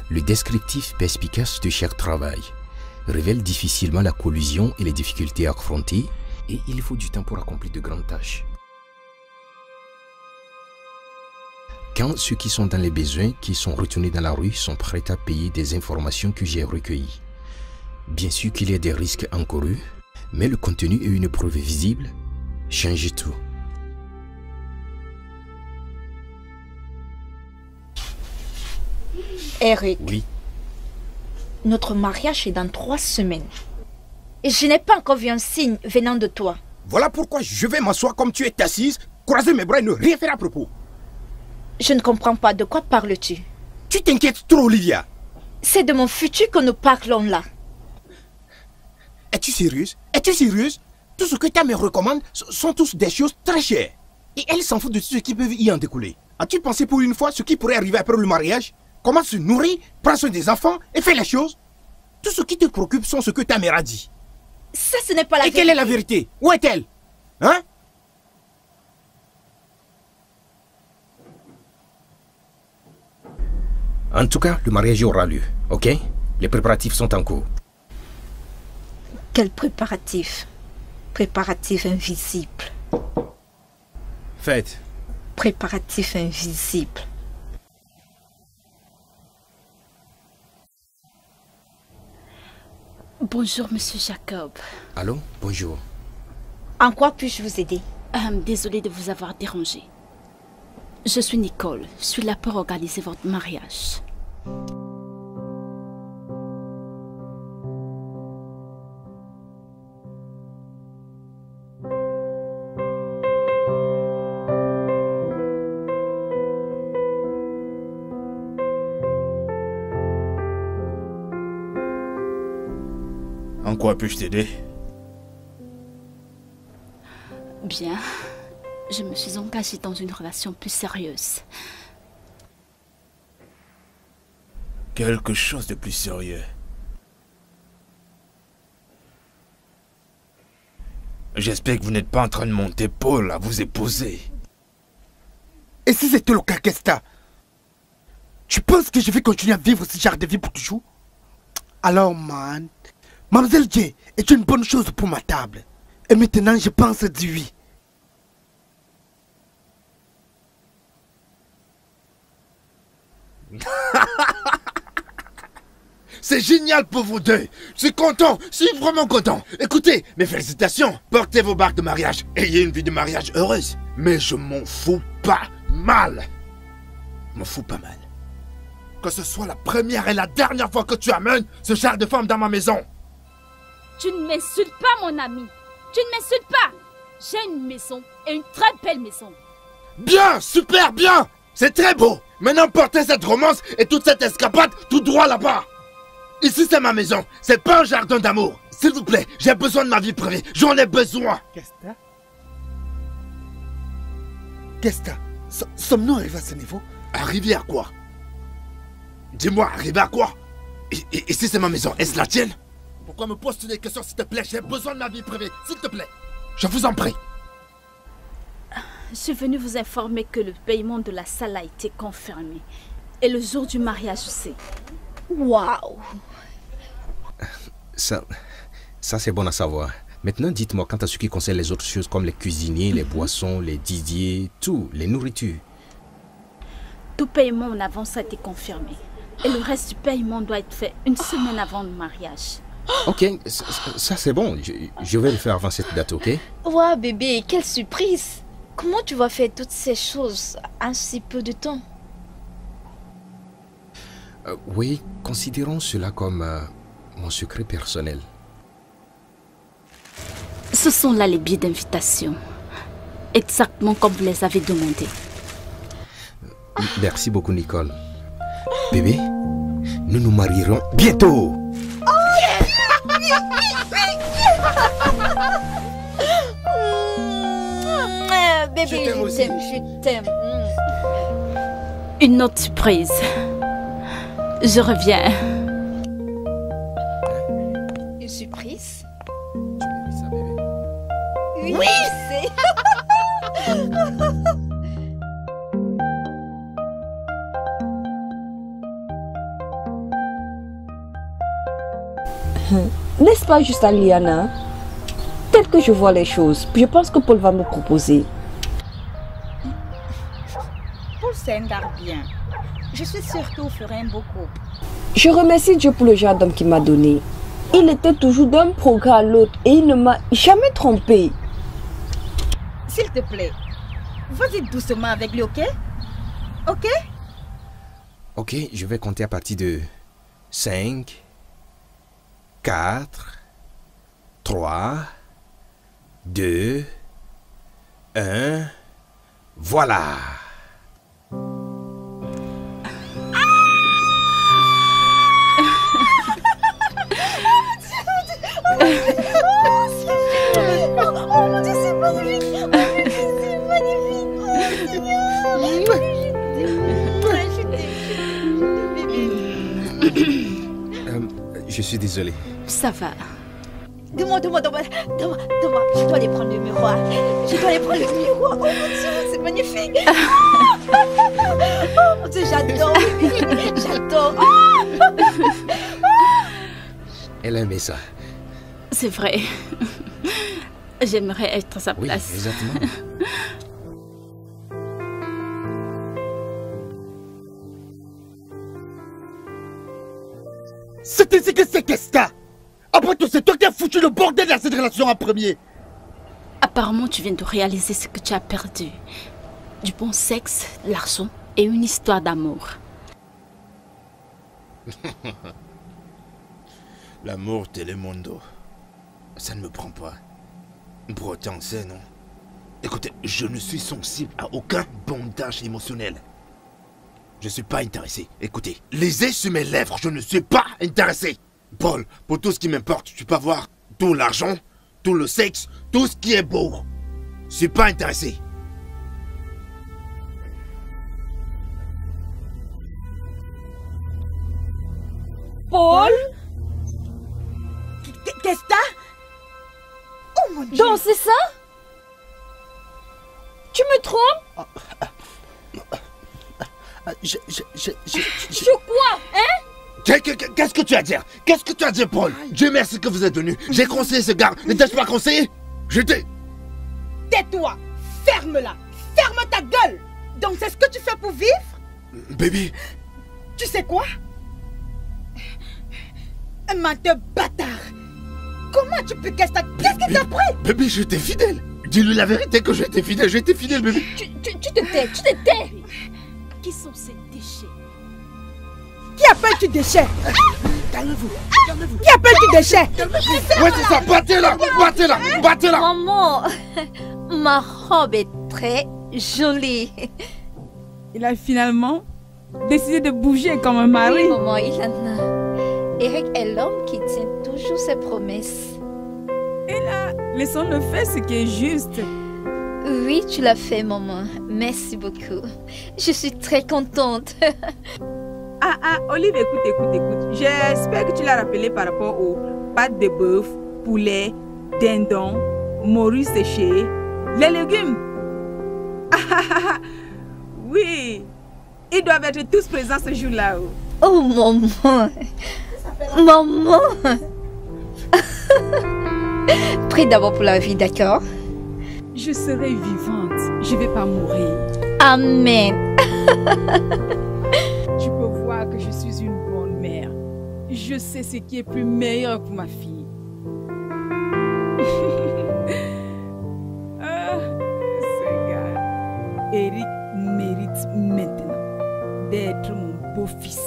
Le descriptif perspicace de chaque travail révèle difficilement la collusion et les difficultés affrontées, et il faut du temps pour accomplir de grandes tâches. Quand ceux qui sont dans les besoins, qui sont retournés dans la rue, sont prêts à payer des informations que j'ai recueillies. Bien sûr qu'il y a des risques encourus, mais le contenu et une preuve visible changent tout. Eric. Oui. Notre mariage est dans 3 semaines. Et je n'ai pas encore vu un signe venant de toi. Voilà pourquoi je vais m'asseoir comme tu es assise, croiser mes bras et ne rien faire à propos. Je ne comprends pas. De quoi parles-tu? Tu t'inquiètes trop, Olivia. C'est de mon futur que nous parlons là. Es-tu sérieuse? Es-tu sérieuse? Tout ce que ta mère recommande sont tous des choses très chères. Et elle s'en fout de tout ce qui peut y en découler. As-tu pensé pour une fois ce qui pourrait arriver après le mariage? Comment se nourrir, prendre soin des enfants et faire les choses? Tout ce qui te préoccupe sont ce que ta mère a dit. Ça, ce n'est pas la vérité. Et quelle est la vérité? Où est-elle? Hein? En tout cas, le mariage aura lieu, ok? Les préparatifs sont en cours. Quel préparatif? Préparatif invisible. Faites. Préparatif invisible. Bonjour, monsieur Jacob. Allô? Bonjour. En quoi puis-je vous aider? Désolée de vous avoir dérangé. Je suis Nicole. Je suis là pour organiser votre mariage. En quoi puis-je t'aider? Bien. Je me suis engagée dans une relation plus sérieuse. Quelque chose de plus sérieux. J'espère que vous n'êtes pas en train de monter Paul à vous épouser. Et si c'était le cas, Kesta? Tu penses que je vais continuer à vivre ce genre de vie pour toujours? Alors, man, Mademoiselle J est une bonne chose pour ma table. Et maintenant, je pense dire oui. C'est génial pour vous deux. Je suis content, je suis vraiment content. Écoutez, mes félicitations. Portez vos bagues de mariage. Ayez une vie de mariage heureuse. Mais je m'en fous pas mal. Je m'en fous pas mal. Que ce soit la première et la dernière fois que tu amènes ce genre de femme dans ma maison. Tu ne m'insultes pas, mon ami. Tu ne m'insultes pas. J'ai une maison et une très belle maison. Bien, super bien. C'est très beau. Maintenant, portez cette romance et toute cette escapade tout droit là-bas. Ici, c'est ma maison. C'est pas un jardin d'amour. S'il vous plaît, j'ai besoin de ma vie privée. J'en ai besoin. Kesta? Kesta, sommes-nous arrivés à ce niveau? Arrivé à quoi? Dis-moi, arrivé à quoi? Ici, c'est ma maison. Est-ce la tienne? Pourquoi me poses-tu des questions, s'il te plaît? J'ai besoin de ma vie privée. S'il te plaît. Je vous en prie. Je suis venue vous informer que le paiement de la salle a été confirmé. Et le jour du mariage aussi. Waouh! Ça c'est bon à savoir. Maintenant, dites-moi quant à ce qui concerne les autres choses comme les cuisiniers, les boissons, les didiers, tout, les nourritures. Tout paiement en avance a été confirmé. Et le reste du paiement doit être fait une semaine avant le mariage. Ok, ça c'est bon. Je vais le faire avant cette date, ok? Waouh, bébé, quelle surprise! Comment tu vas faire toutes ces choses en si peu de temps? Oui, considérons cela comme mon secret personnel. Ce sont là les billets d'invitation. Exactement comme vous les avez demandés. Merci beaucoup, Nicole. Bébé, nous nous marierons bientôt. Bébé, je t'aime. Une autre surprise. Je reviens. Une surprise? Tu me dis ça, bébé? Oui, c'est... pas juste à Liana. Tel que je vois les choses, je pense que Paul va me proposer. Paul, c'est un gars bien. Je suis sûre que vous ferez un beau couple. Je remercie Dieu pour le genre d'homme qu'il m'a donné. Il était toujours d'un progrès à l'autre et il ne m'a jamais trompé. S'il te plaît, vas-y doucement avec lui, ok? Ok? Ok, je vais compter à partir de 5, 4, 3, 2, 1, voilà. Oh mon Dieu, c'est magnifique! Oh mon Dieu, c'est magnifique! Je suis désolé. Ça va. Donne-moi. Je dois aller prendre le miroir. Oh mon Dieu, c'est magnifique! Oh mon Dieu, j'adore! J'adore! Elle aimait ça. C'est vrai. J'aimerais être à sa place. Oui, exactement. C'est ainsi que c'est qu'est-ce que après tout, c'est toi qui as foutu le bordel dans cette relation en premier. Apparemment, tu viens de réaliser ce que tu as perdu. Du bon sexe, l'argent et une histoire d'amour. L'amour, Telemundo. Ça ne me prend pas. Pour autant, c'est non. Écoutez, je ne suis sensible à aucun bondage émotionnel. Je ne suis pas intéressé. Écoutez, lisez sur mes lèvres, je ne suis pas intéressé. Paul, pour tout ce qui m'importe, tu peux avoir tout l'argent, tout le sexe, tout ce qui est beau. Je ne suis pas intéressé. Paul? Qu'est-ce que t'as? Oh mon Dieu! Donc c'est ça? Tu me trompes? Je quoi? Hein? Qu'est-ce que tu as à dire? Qu'est-ce que tu as à dire, Paul? Dieu merci que vous êtes venu. J'ai conseillé ce gars. Ne t'ai-je pas conseillé? Tais-toi! Ferme-la! Ferme ta gueule! Donc c'est ce que tu fais pour vivre? Baby! Tu sais quoi? Un menteur bâtard! Comment tu peux qu'est-ce que t'as pris? Baby, j'étais fidèle! Dis-lui la vérité que j'étais fidèle, baby! Tu te tais! Qui sont ces déchets? Qui appelle-tu déchets? Calmez-vous! Qui appelle-tu déchets? Ouais, c'est ça! Battez-la! Maman, ma robe est très jolie. Il a finalement décidé de bouger comme un mari. Oui, maman, Ilana. Eric est l'homme qui tient toujours ses promesses. Et là, laissons-le faire ce qui est juste. Oui, tu l'as fait, maman. Merci beaucoup. Je suis très contente. Olive, écoute. J'espère que tu l'as rappelé par rapport aux pâtes de bœuf, poulet, dindon, morue séchée, les légumes. Oui, ils doivent être tous présents ce jour-là. Oh, maman. Maman. Prie d'abord pour la vie, d'accord? Je serai vivante. Je ne vais pas mourir. Amen. Tu peux voir que je suis une bonne mère. Je sais ce qui est plus meilleur pour ma fille. Ce gars, Eric mérite maintenant d'être mon beau-fils.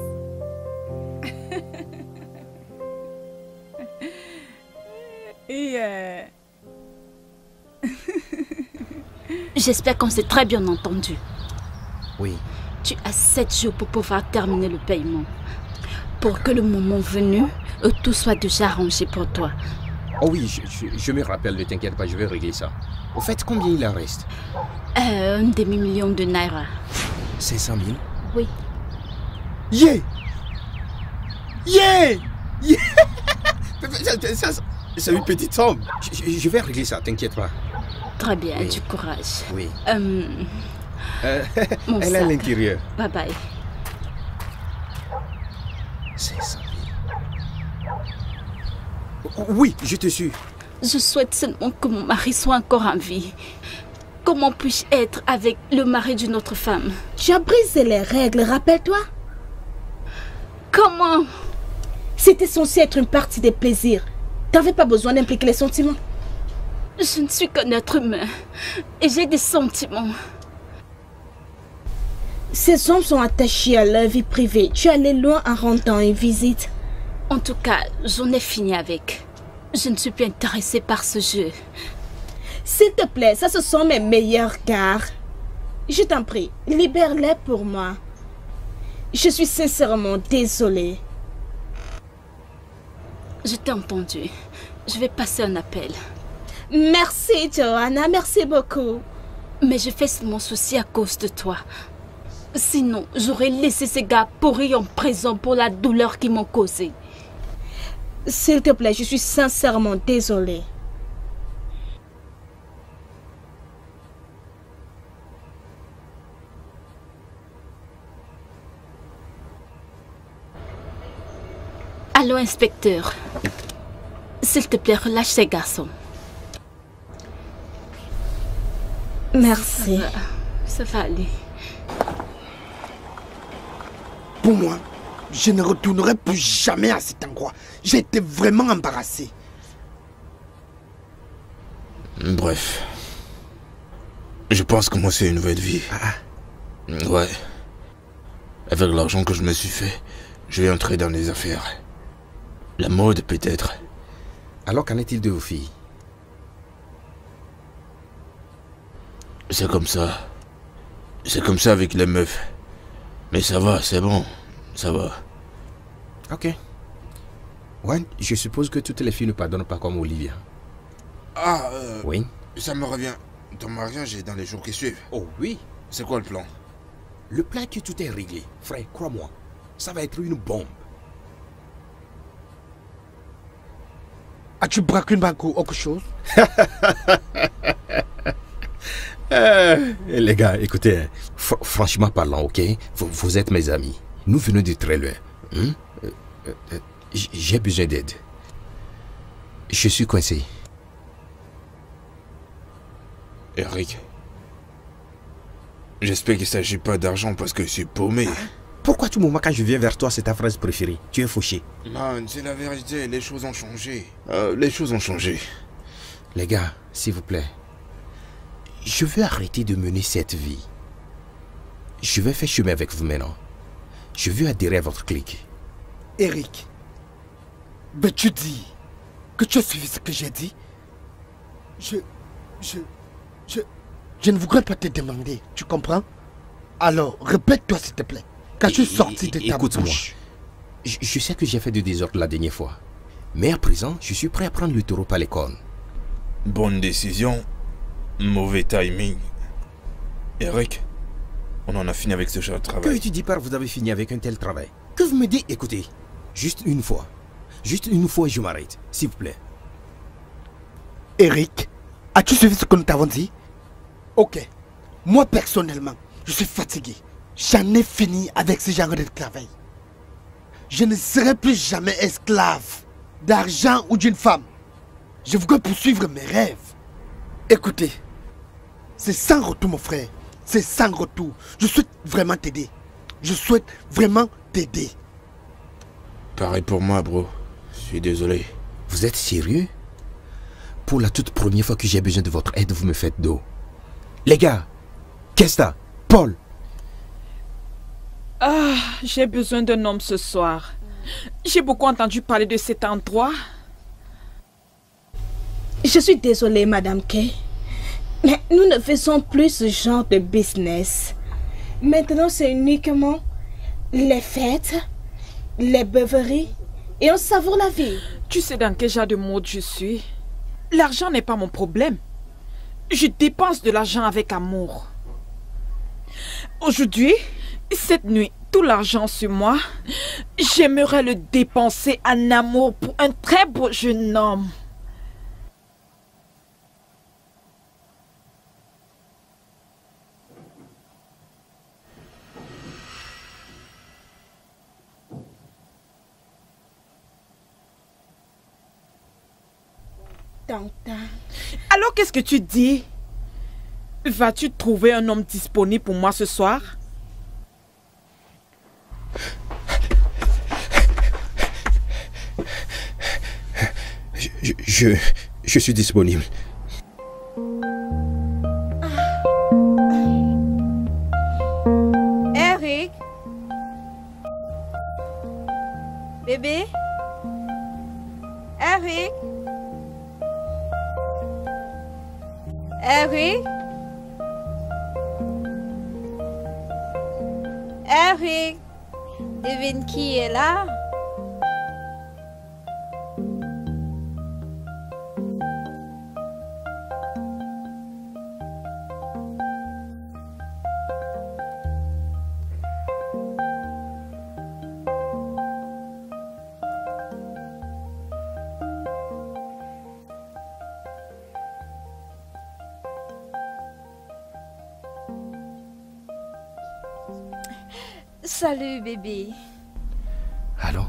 J'espère qu'on s'est très bien entendu. Oui. Tu as 7 jours pour pouvoir terminer le paiement. Pour que le moment venu, tout soit déjà arrangé pour toi. Oh oui, je me rappelle, ne t'inquiète pas, je vais régler ça. Au fait, combien il en reste? Un demi-million de naira. 500 000? Oui. Yeah! C'est une petite somme. Je vais régler ça, t'inquiète pas. Très bien, Oui. du courage. Oui. Mon Elle est à sac. l'intérieur. Bye bye. 500 000. Oui, je te suis. Je souhaite seulement que mon mari soit encore en vie. Comment puis-je être avec le mari d'une autre femme? Tu as brisé les règles, rappelle-toi. Comment? C'était censé être une partie des plaisirs. T'avais pas besoin d'impliquer les sentiments. Je ne suis qu'un être humain et j'ai des sentiments. Ces hommes sont attachés à leur vie privée. Tu es allé loin en rendant une visite. En tout cas, j'en ai fini avec. Je ne suis plus intéressée par ce jeu. S'il te plaît, ça ce sont mes meilleurs gars. Je t'en prie, libère-les pour moi. Je suis sincèrement désolée. Je t'ai entendu. Je vais passer un appel. Merci, Johanna, merci beaucoup. Mais je fais seulement souci à cause de toi. Sinon, j'aurais laissé ces gars pourrir en prison pour la douleur qu'ils m'ont causée. S'il te plaît, je suis sincèrement désolée. Allô, inspecteur. S'il te plaît, relâche ces garçons. Merci. Ça va aller. Pour moi, je ne retournerai plus jamais à cet endroit. J'ai été vraiment embarrassé. Bref. Je pense commencer une nouvelle vie. Ouais. Avec l'argent que je me suis fait, je vais entrer dans les affaires. La mode peut-être. Alors qu'en est-il de vos filles? C'est comme ça. C'est comme ça avec les meufs. Mais ça va, c'est bon. Ça va. Ok. Ouais, je suppose que toutes les filles ne pardonnent pas comme Olivia. Oui. Ça me revient. Ton mariage est dans les jours qui suivent. Oh oui. C'est quoi le plan? Le plan que tout est réglé. Frère, crois-moi. Ça va être une bombe. As-tu braqué une banque ou autre chose? Les gars, écoutez, franchement parlant, ok? Vous êtes mes amis. Nous venons de très loin. J'ai besoin d'aide. Je suis coincé. Eric, j'espère qu'il ne s'agit pas d'argent parce que je suis paumé. Pourquoi tout moment quand je viens vers toi, c'est ta phrase préférée? Tu es fauché. Man, c'est la vérité, les choses ont changé. Les choses ont changé. Les gars, s'il vous plaît. Je veux arrêter de mener cette vie. Je vais faire chemin avec vous maintenant. Je veux adhérer à votre clique. Eric, mais tu dis que tu as suivi ce que j'ai dit? Je ne voudrais pas te demander, tu comprends? Alors, répète-toi s'il te plaît. Qu'as-tu sorti de ta bouche? Je sais que j'ai fait du désordre la dernière fois. Mais à présent, je suis prêt à prendre le taureau par les cornes. Bonne décision, mauvais timing. Eric, on en a fini avec ce genre de travail. Que tu dis par vous avez fini avec un tel travail? Que vous me dites, écoutez, juste une fois. Juste une fois et je m'arrête, s'il vous plaît. Eric, as-tu suivi ce que nous t'avons dit? Ok. Moi personnellement, je suis fatigué. J'en ai fini avec ce genre de travail. Je ne serai plus jamais esclave d'argent ou d'une femme. Je voudrais poursuivre mes rêves. Écoutez, c'est sans retour mon frère. C'est sans retour. Je souhaite vraiment t'aider. Je souhaite vraiment t'aider. Pareil pour moi, bro. Je suis désolé. Vous êtes sérieux? Pour la toute première fois que j'ai besoin de votre aide, vous me faites dos. Les gars, Kesta, Paul. Ah, j'ai besoin d'un homme ce soir. J'ai beaucoup entendu parler de cet endroit. Je suis désolée, Madame Kay. Mais nous ne faisons plus ce genre de business. Maintenant, c'est uniquement les fêtes, les beuveries et on savoure la vie. Tu sais dans quel genre de mode je suis? L'argent n'est pas mon problème. Je dépense de l'argent avec amour. Aujourd'hui, cette nuit, tout l'argent sur moi, j'aimerais le dépenser en amour pour un très beau jeune homme. Tanta. Alors qu'est-ce que tu dis? Vas-tu trouver un homme disponible pour moi ce soir? Je suis disponible. Eric? Bébé? Eric? Eric? Eric? Devine qui est là? Salut bébé. Allô?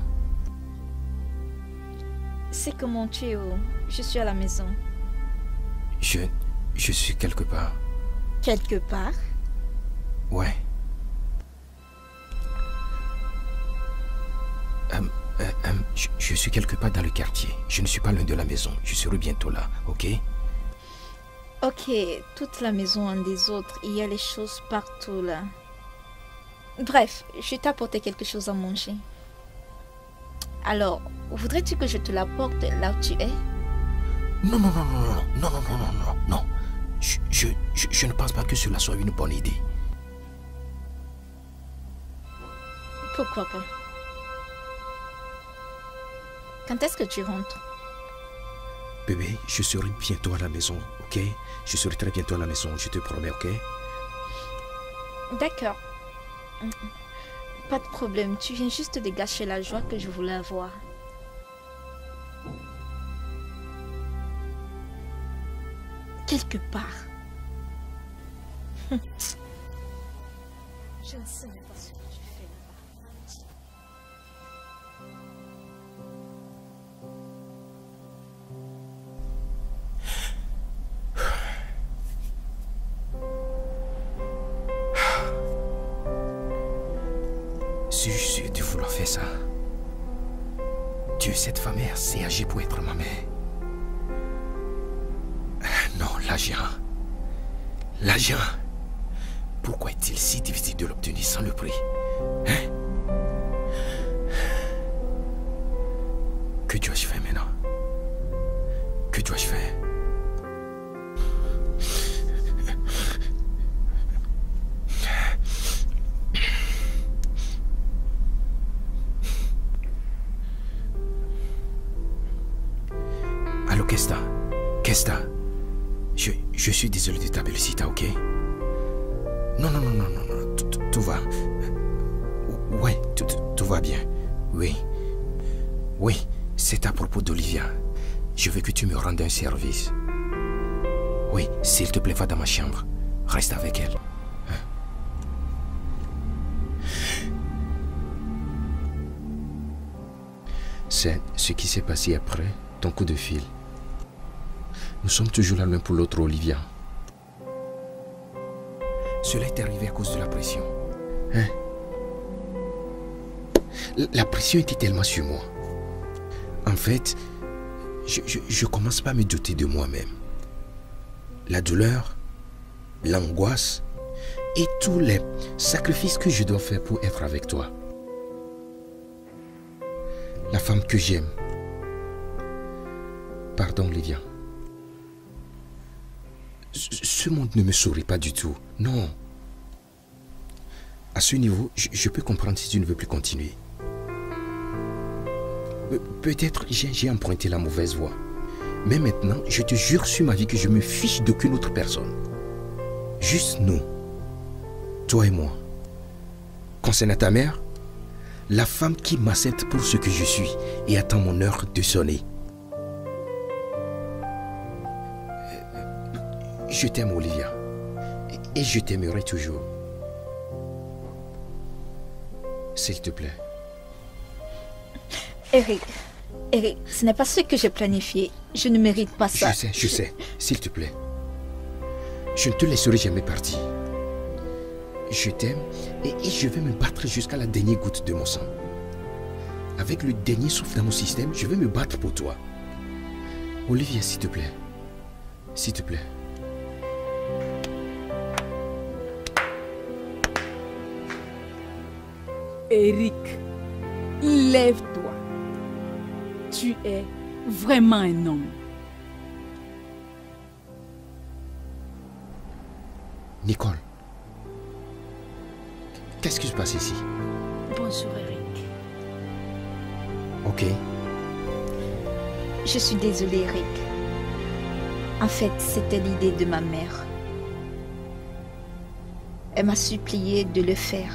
C'est comment tu es où? Je suis à la maison. Je suis quelque part. Quelque part? Ouais. Je suis quelque part dans le quartier. Je ne suis pas loin de la maison. Je serai bientôt là, ok? Ok, toute la maison en des autres. Il y a les choses partout là. Bref, je t'ai apporté quelque chose à manger. Alors, voudrais-tu que je te l'apporte là où tu es? Non. Je ne pense pas que cela soit une bonne idée. Pourquoi pas? Quand est-ce que tu rentres? Bébé, je serai bientôt à la maison, ok? Je serai très bientôt à la maison, je te promets, ok? D'accord. Pas de problème, tu viens juste de gâcher la joie que je voulais avoir. Quelque part. Je ne sais même pas ce que tu fais là-bas. Suis-je sûr de vouloir faire ça? Dieu, cette femme est assez âgée pour être ma mère. Non, l'argent. Pourquoi est-il si difficile de l'obtenir sans le prix? Hein? Que dois-je faire maintenant? Que dois-je faire? Allô, Kesta? Je suis désolé de t'appeler Sita, ok? Non, tout va. Ouais, tout va bien. Oui, c'est à propos d'Olivia. Je veux que tu me rendes un service. Oui, s'il te plaît, va dans ma chambre. Reste avec elle. C'est ce qui s'est passé après ton coup de fil. Nous sommes toujours là l'un pour l'autre, Olivia. Cela est arrivé à cause de la pression. Hein? La pression était tellement sur moi. En fait, je commence pas à me douter de moi-même. La douleur, l'angoisse et tous les sacrifices que je dois faire pour être avec toi. La femme que j'aime. Pardon, Olivia. Ce monde ne me sourit pas du tout. Non. À ce niveau, je peux comprendre si tu ne veux plus continuer. Peut-être j'ai emprunté la mauvaise voie. Mais maintenant, je te jure sur ma vie que je me fiche d'aucune autre personne. Juste nous. Toi et moi. Concernant ta mère, la femme qui m'accepte pour ce que je suis et attend mon heure de sonner. Je t'aime, Olivia. Et je t'aimerai toujours. S'il te plaît. Eric, Eric, ce n'est pas ce que j'ai planifié. Je ne mérite pas ça. Je sais. S'il te plaît. Je ne te laisserai jamais partir. Je t'aime et je vais me battre jusqu'à la dernière goutte de mon sang. Avec le dernier souffle dans mon système, je vais me battre pour toi. Olivia, s'il te plaît. S'il te plaît. Eric, lève-toi. Tu es vraiment un homme. Nicole, qu'est-ce qui se passe ici? Bonjour Eric. Ok. Je suis désolée Eric. En fait, c'était l'idée de ma mère. Elle m'a supplié de le faire.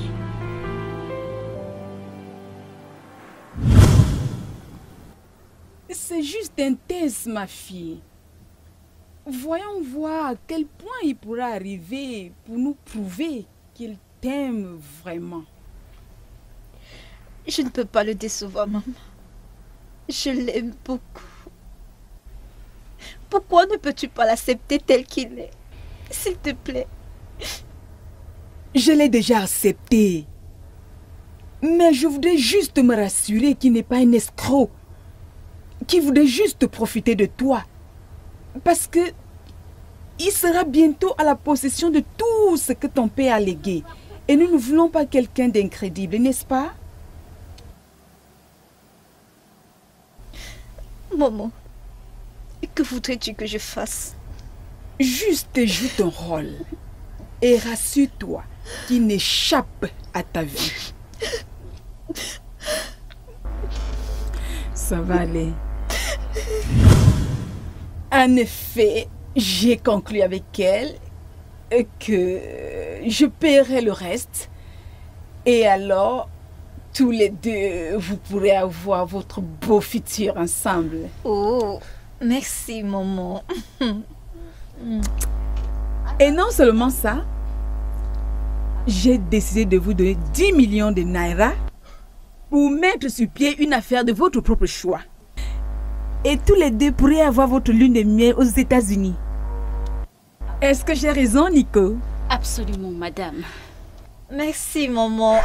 C'est juste un test, ma fille. Voyons voir à quel point il pourra arriver pour nous prouver qu'il t'aime vraiment. Je ne peux pas le décevoir, maman. Je l'aime beaucoup. Pourquoi ne peux-tu pas l'accepter tel qu'il est? S'il te plaît. Je l'ai déjà accepté. Mais je voudrais juste me rassurer qu'il n'est pas un escroc. Qu'il voudrait juste profiter de toi. Parce que il sera bientôt à la possession de tout ce que ton père a légué. Et nous ne voulons pas quelqu'un d'incrédible, n'est-ce pas? Maman, que voudrais-tu que je fasse? Juste joue ton rôle. Et rassure-toi qu'il n'échappe à ta vue. Ça va aller. En effet, j'ai conclu avec elle que je paierai le reste. Et alors, tous les deux, vous pourrez avoir votre beau futur ensemble. Oh, merci, maman. Et non seulement ça, j'ai décidé de vous donner 10 millions de naira pour mettre sur pied une affaire de votre propre choix. Et tous les deux pourrez avoir votre lune de miel aux États-Unis. Est-ce que j'ai raison, Nico? Absolument, madame. Merci, maman.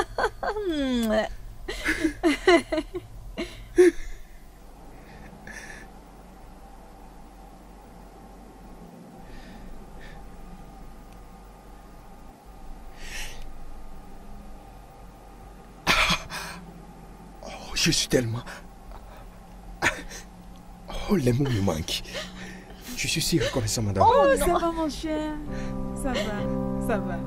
Oh, je suis tellement... Oh, les mots me manquent. Je suis si reconnaissant, madame. Oh, ça va, mon cher. Ça va, ça va.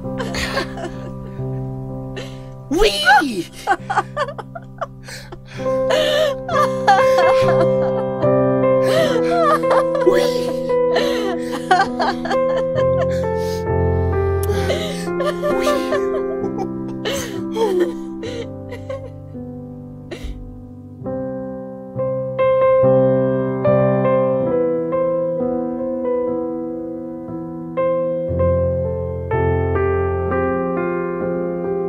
Oui. Oui. Oui.